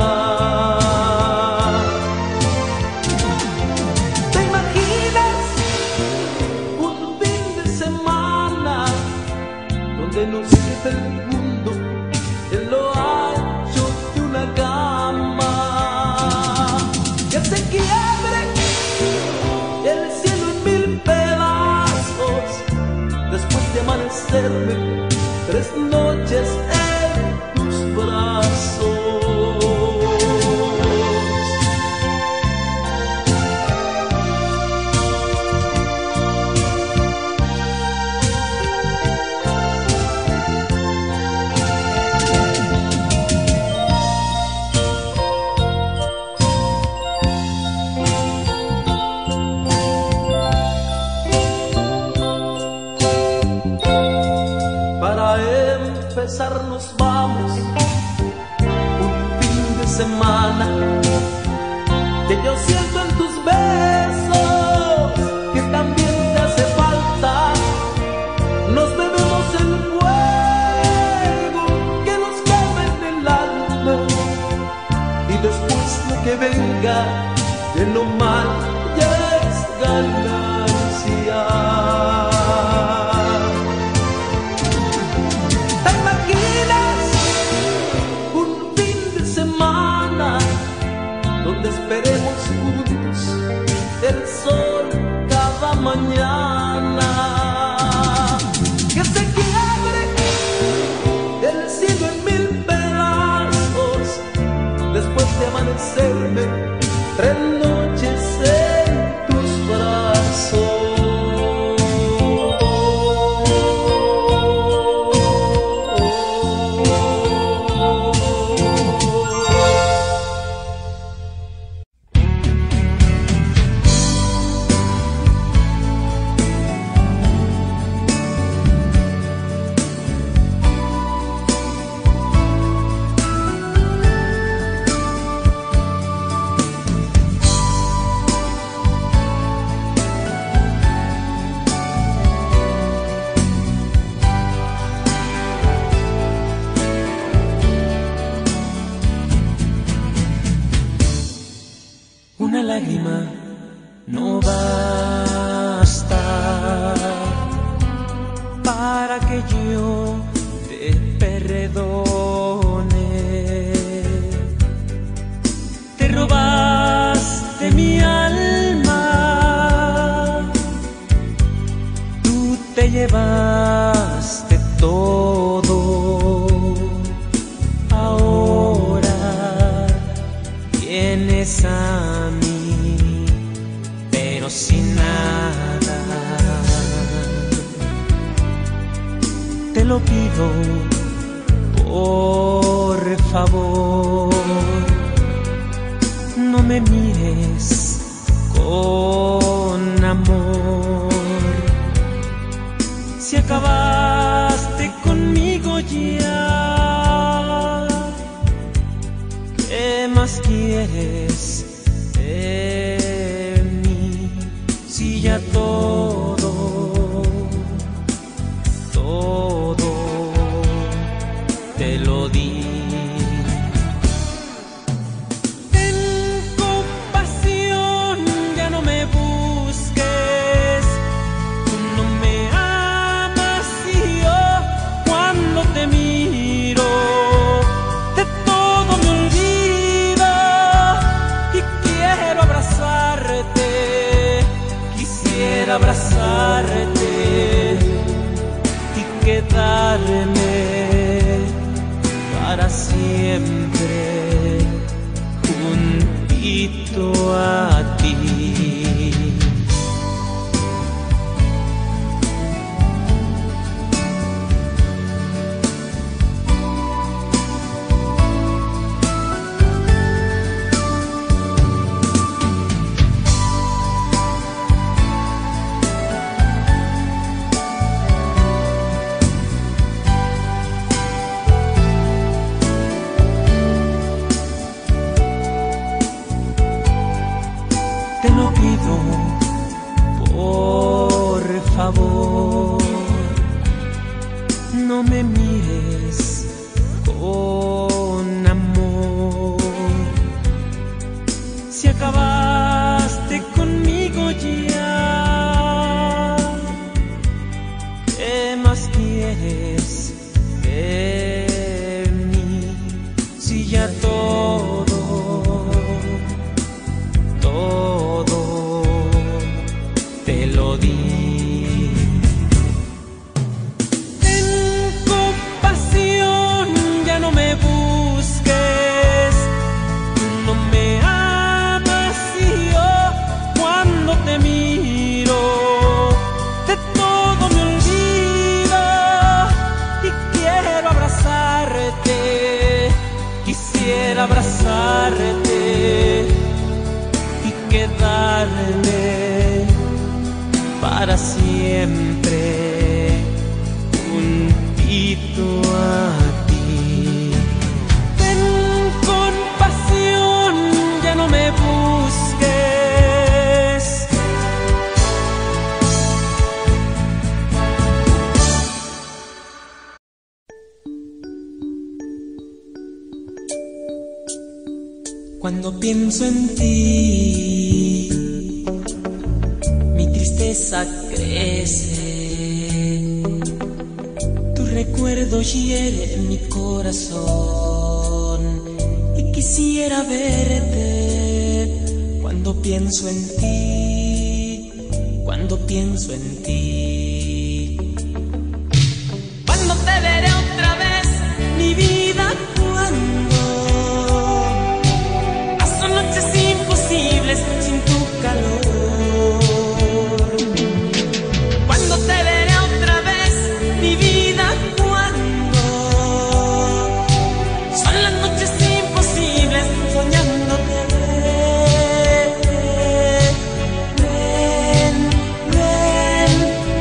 ¿Te imaginas un fin de semana donde nos quede el mundo en lo ancho de una cama? Que se quiebre el cielo en 1000 pedazos, después de amanecerme 3 noches en tus brazos. Nos vamos un fin de semana, que yo siento en tus besos, que también te hace falta. Nos bebemos el fuego que nos quema en el alma, y después lo que venga, de lo mal ya es ganancia. Donde esperemos juntos el sol cada mañana. Que se quiebre el cielo en 1000 pedazos, después de amanecerme 3 noches en tus brazos. Una lágrima no basta para que yo te perdone. Te robaste mi alma, tú te llevaste todo. Ahora vienes a mí, pero sin nada. Te lo pido, por favor, no me mires con amor. Si acabaste conmigo ya, ¿qué más quieres de mí? Si ya todo te lo di. Ten compasión, ya no me busques. Tú no me amas y yo cuando te miro de todo me olvido y quiero abrazarte. Quisiera abrazarte y quedarme para siempre juntito a ti. lo pido, por favor, no me mires con amor. Si acabaste conmigo ya, ¿qué más quieres de mí? Si ya todo te lo di. Ten compasión, ya no me busques. Tú no me amas y yo cuando te miro de todo me olvido y quiero abrazarte. Quisiera abrazarte y quedarme para siempre juntito a ti. Ten compasión, ya no me busques. Cuando pienso en ti, mi tristeza crece. Tu recuerdo hiere mi corazón y quisiera verte. Cuando pienso en ti, cuando pienso en ti. Cuando te veré otra vez, mi vida, cuando paso noches imposibles sin tu calor. Cuando te veré otra vez, mi vida, cuando son las noches imposibles soñándote. Ven, ven, mi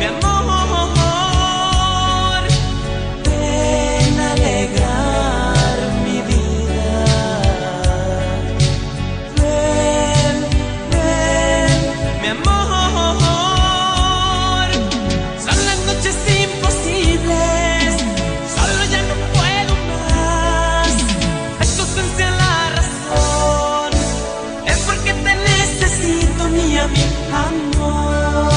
amor, ven a alegrar mi vida. Ven, ven, mi amor, son las noches imposibles, solo ya no puedo más. Es tu ausencia la razón, es porque te necesito, mi amor.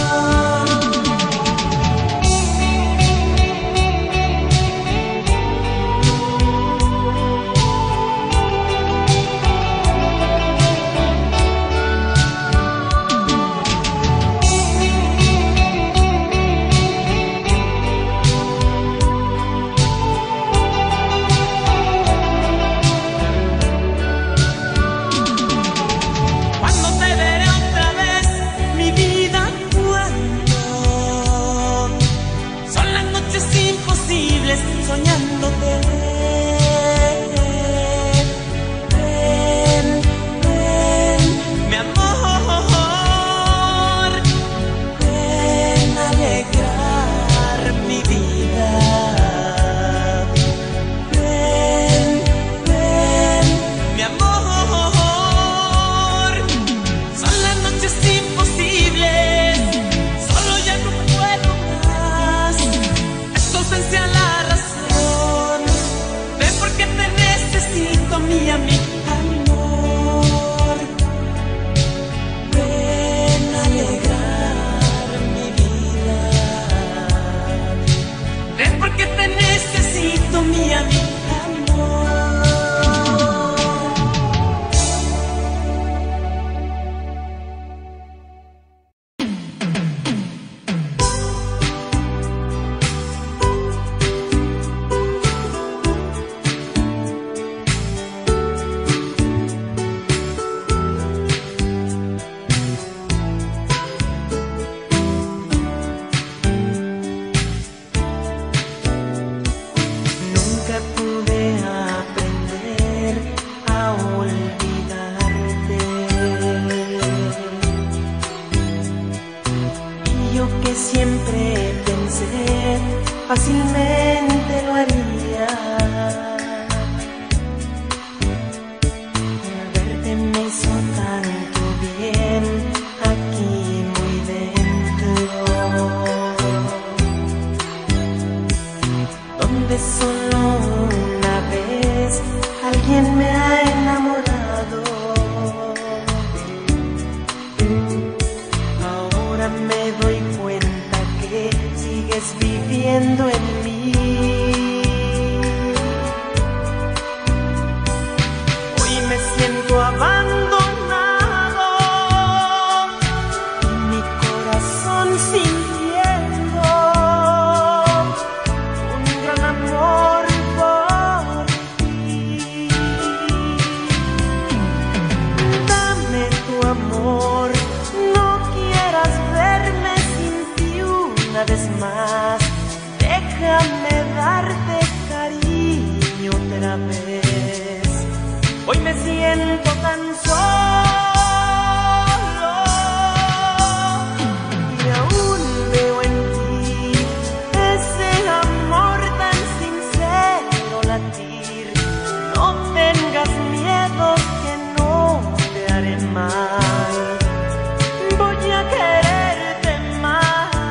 Cuando te veré otra vez, mi vida, cuando son las noches imposibles soñándote. Ven, ven, mi amor, ven a alegrar mi vida. Ven, ven, mi amor, son las noches imposibles, solo ya no puedo más. Es tu ausencia la razón, ven porque te necesito, mi amor. Ven a alegrar mi vida. Ven porque te necesito, mi amor. Nunca pude aprender a olvidarte. Y yo que siempre pensé fácilmente lo haría. Verte me hizo tanto bien creciendo en mí. Hoy me siento abandonado y mi corazón sintiendo un gran amor por ti. Dame tu amor, no quieras verme sin ti una vez más. Déjame darte cariño otra vez. Hoy me siento tan solo y aún veo en ti ese amor tan sincero latir. No tengas miedo que no te haré mal. Voy a quererte más.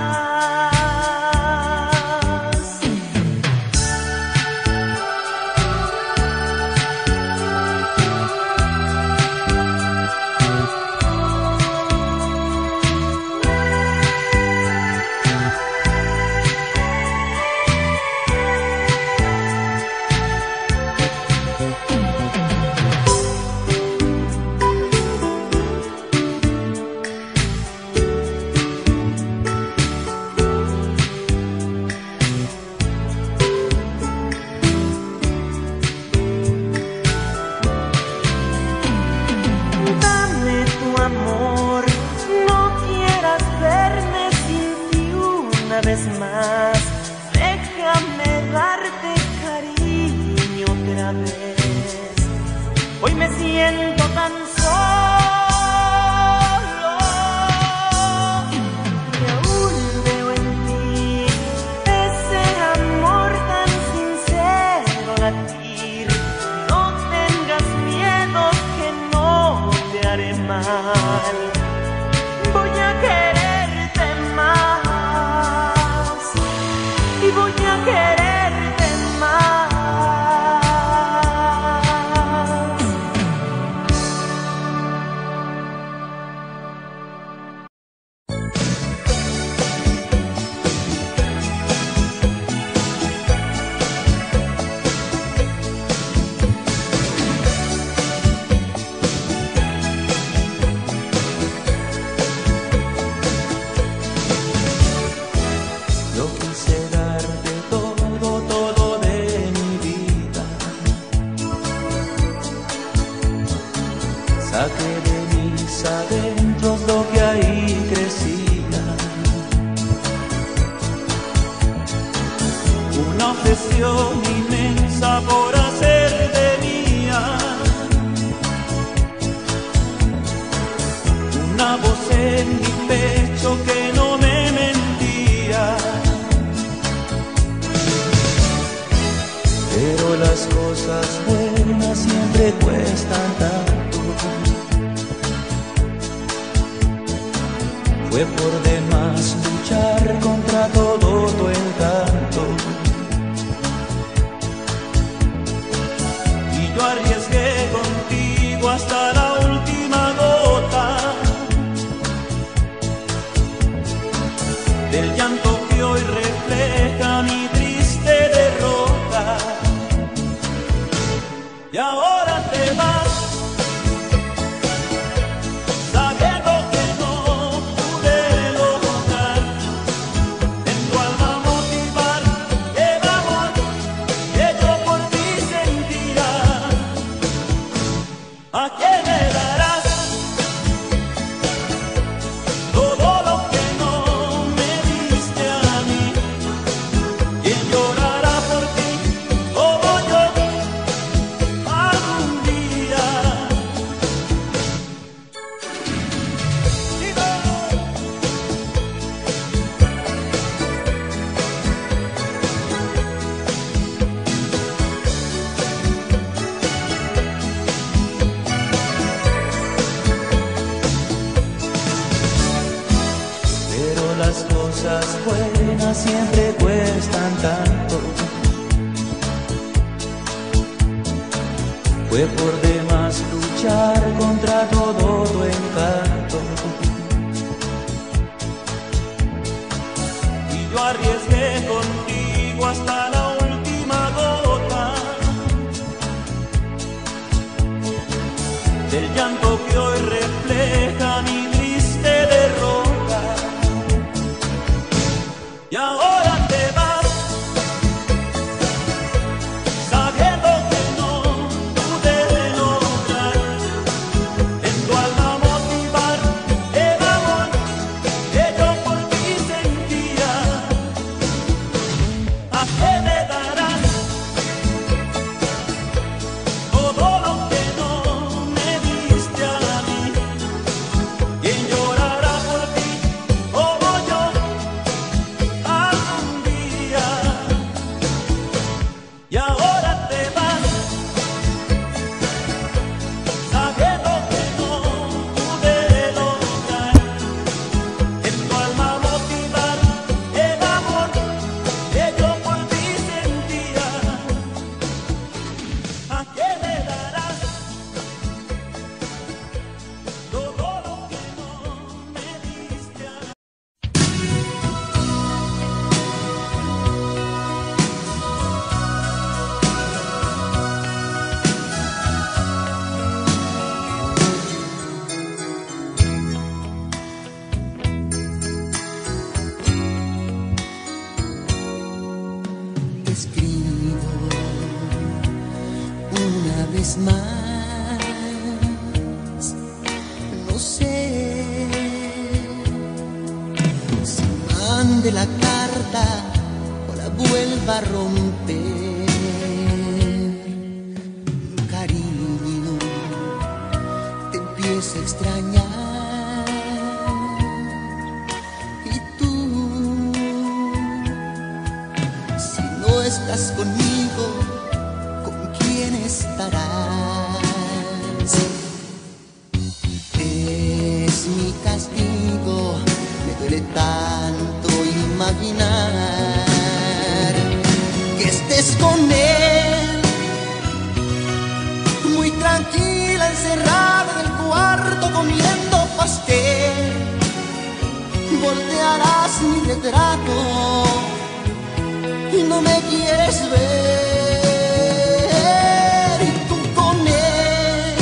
Dame tu amor, no quieras verme sin ti una vez más. Déjame darte cariño otra vez. Hoy me siento tan solo y aún veo en ti ese amor tan sincero latir. No tengas miedo que no te haré mal. Voy a quererte más y voy a quererte más. Yo quise darte todo, todo de mi vida. Saqué de mis adentros lo que ahí crecía. Una obsesión inmensa por hacerte mía. Una voz en mi pecho que no me mentía. Pero las cosas buenas siempre cuestan tanto. Fue por demás luchar contra todo tu encanto. Y yo arriesgué contigo hasta la última gota del llanto que hoy refleja mi triste derrota. Y ahora te vas, sabiendo que no pude lograr en tu alma motivar el amor que yo por ti sentía. ¿A quién le darás todo lo que no me diste a mí? ¿Quién llorará por ti como yo algún día? Pero las cosas buenas siempre cuestan tanto. Fue por demás luchar contra todo tu encanto. Y yo arriesgué contigo mande la carta o la vuelva a romper. Cariño, te empiezo a extrañar. Y tú, si no estás conmigo, ¿con quién estarás? Es mi castigo, me duele tanto imaginar que estés con él, muy tranquila, encerrada en el cuarto comiendo pastel. Voltearás mi retrato y no me quieres ver. Y tú con él,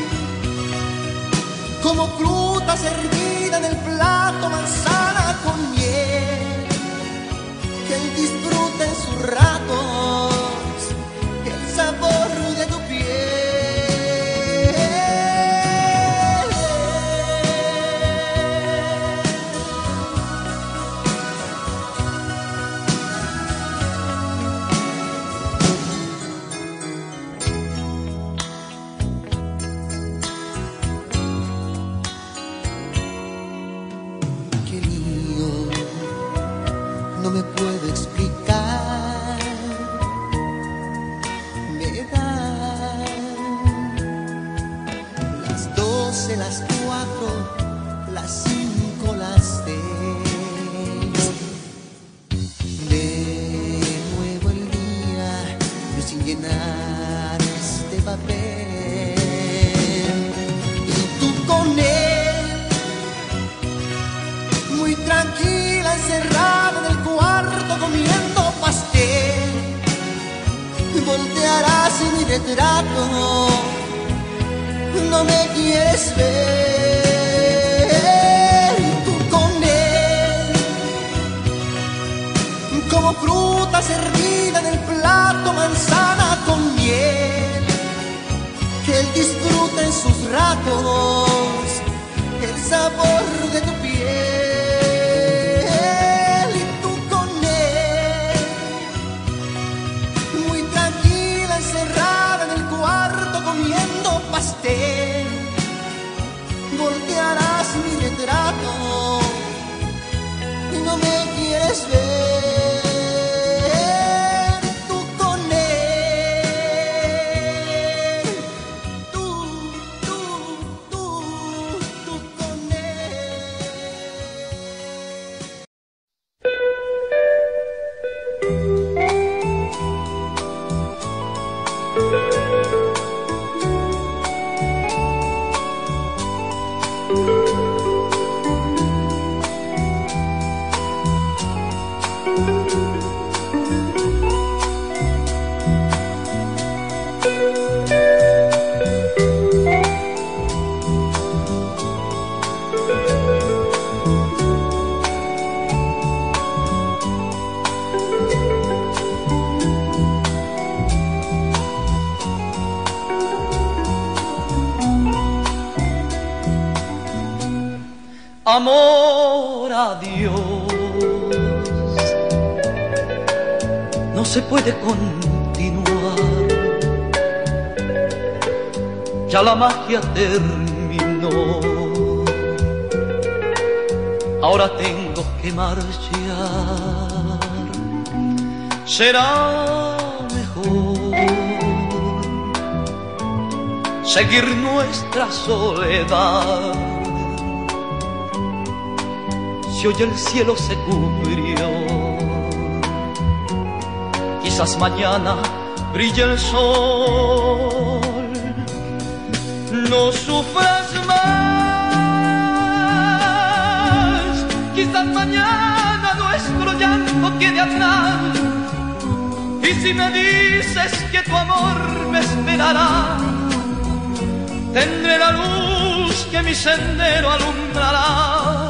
como fruta servida en el plato, manzana con miel, que él disfrute en sus ratos el sabor de tu piel. No me puedo explicar, me dan las 12, las 4, las 5, las 6. De nuevo el día, yo sin llenar este papel. Y tú con él, muy tranquila, encerrada en el cuarto comiendo pastel. Voltearás mi retrato, no me quieres ver. Y tú con él, como fruta servida en el plato, manzana con miel, que él disfruta en sus ratos el sabor de tu piel. Encerrada en el cuarto comiendo pastel, voltearás mi retrato y no me quieres ver. Tú con él, tú con Amor a Dios, no se puede continuar, ya la magia terminó, ahora tengo que marchar, será mejor seguir nuestra soledad. Si hoy el cielo se cubrió, quizás mañana brille el sol. No sufras más, quizás mañana nuestro llanto quede atrás. Y si me dices que tu amor me esperará, tendré la luz que mi sendero alumbrará.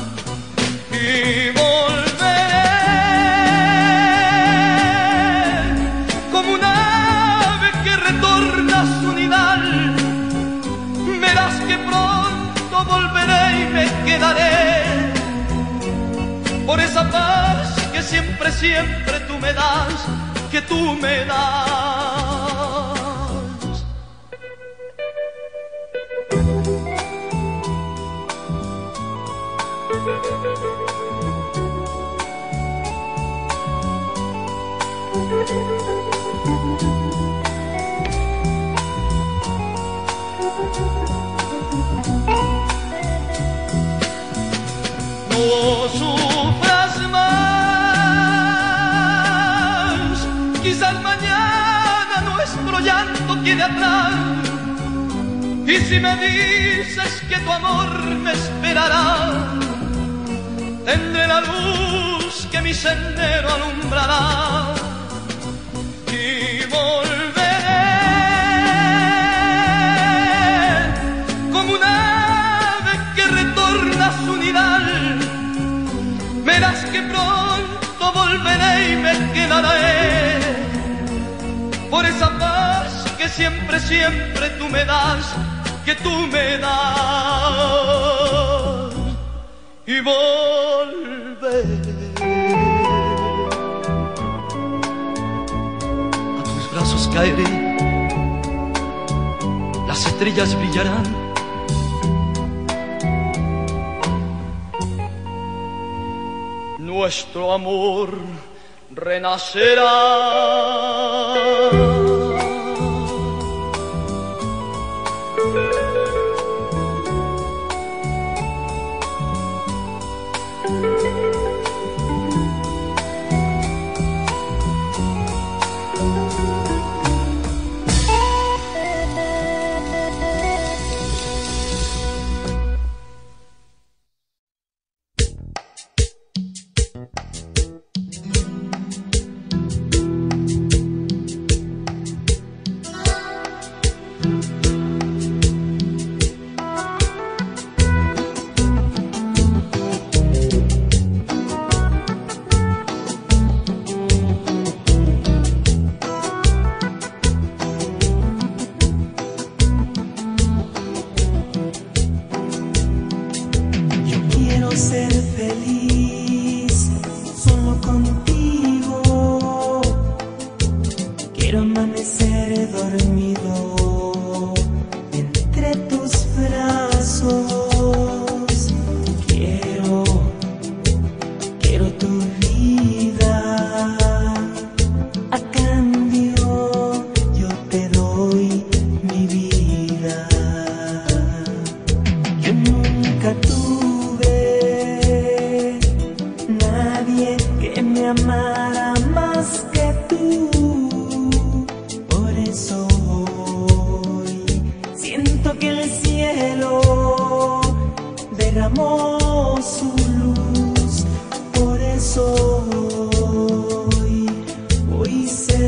Y volveré como un ave que retorna a su nidal. Verás que pronto volveré y me quedaré por esa paz que siempre, siempre tú me das, que tú me das. No sufras más, quizás mañana nuestro llanto quede atrás. Y si me dices que tu amor me esperará, tendré la luz que mi sendero alumbrará. Y volveré como un ave que retorna a su nidal. Verás que pronto volveré y me quedaré por esa paz que siempre, siempre tú me das, que tú me das. Y volveré. A tus brazos caeré, las estrellas brillarán. Nuestro amor renacerá. Ser feliz solo contigo. Quiero amanecer dormido entre tus brazos. Quiero tu vida. A cambio yo te doy mi vida. Yo nunca tuve nadie que me amara más que tú. Por eso hoy siento que el cielo derramó su luz. Por eso hoy sé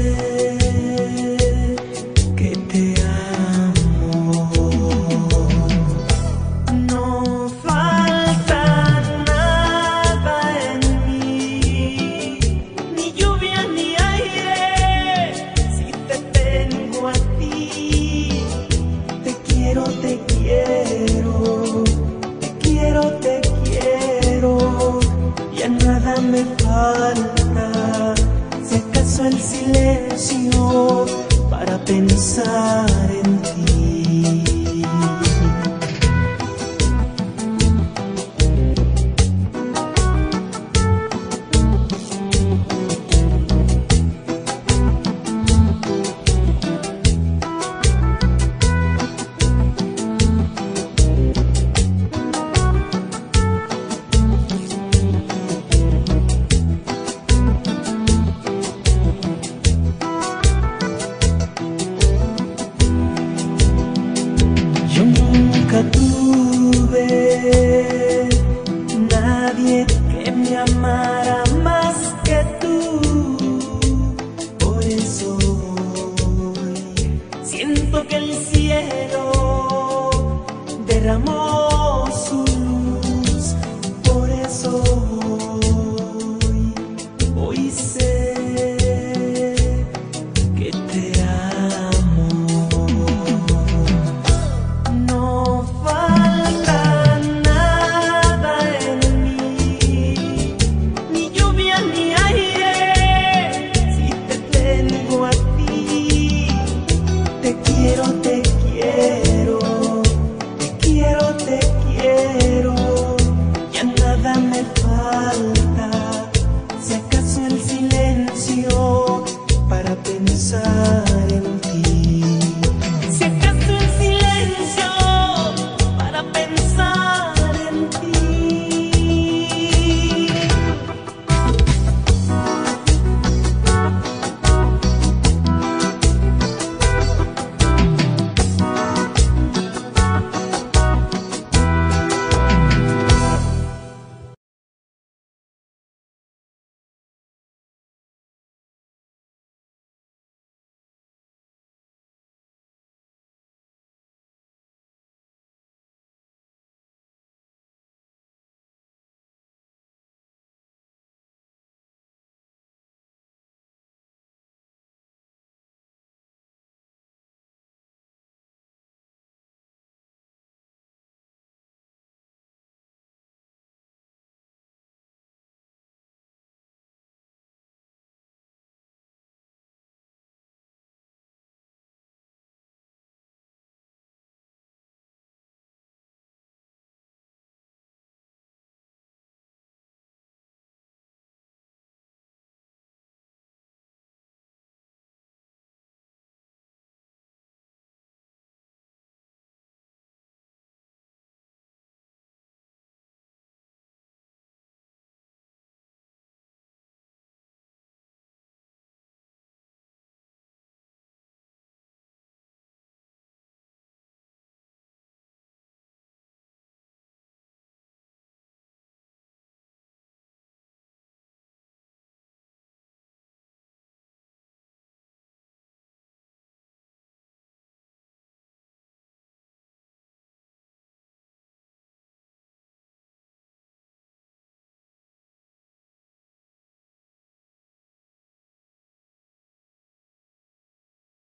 que te amo. No falta nada en mí, ni lluvia ni aire, si te tengo a ti. Te quiero, te quiero, te quiero, te quiero. Ya nada me falta, si acaso el silencio para pensar en ti.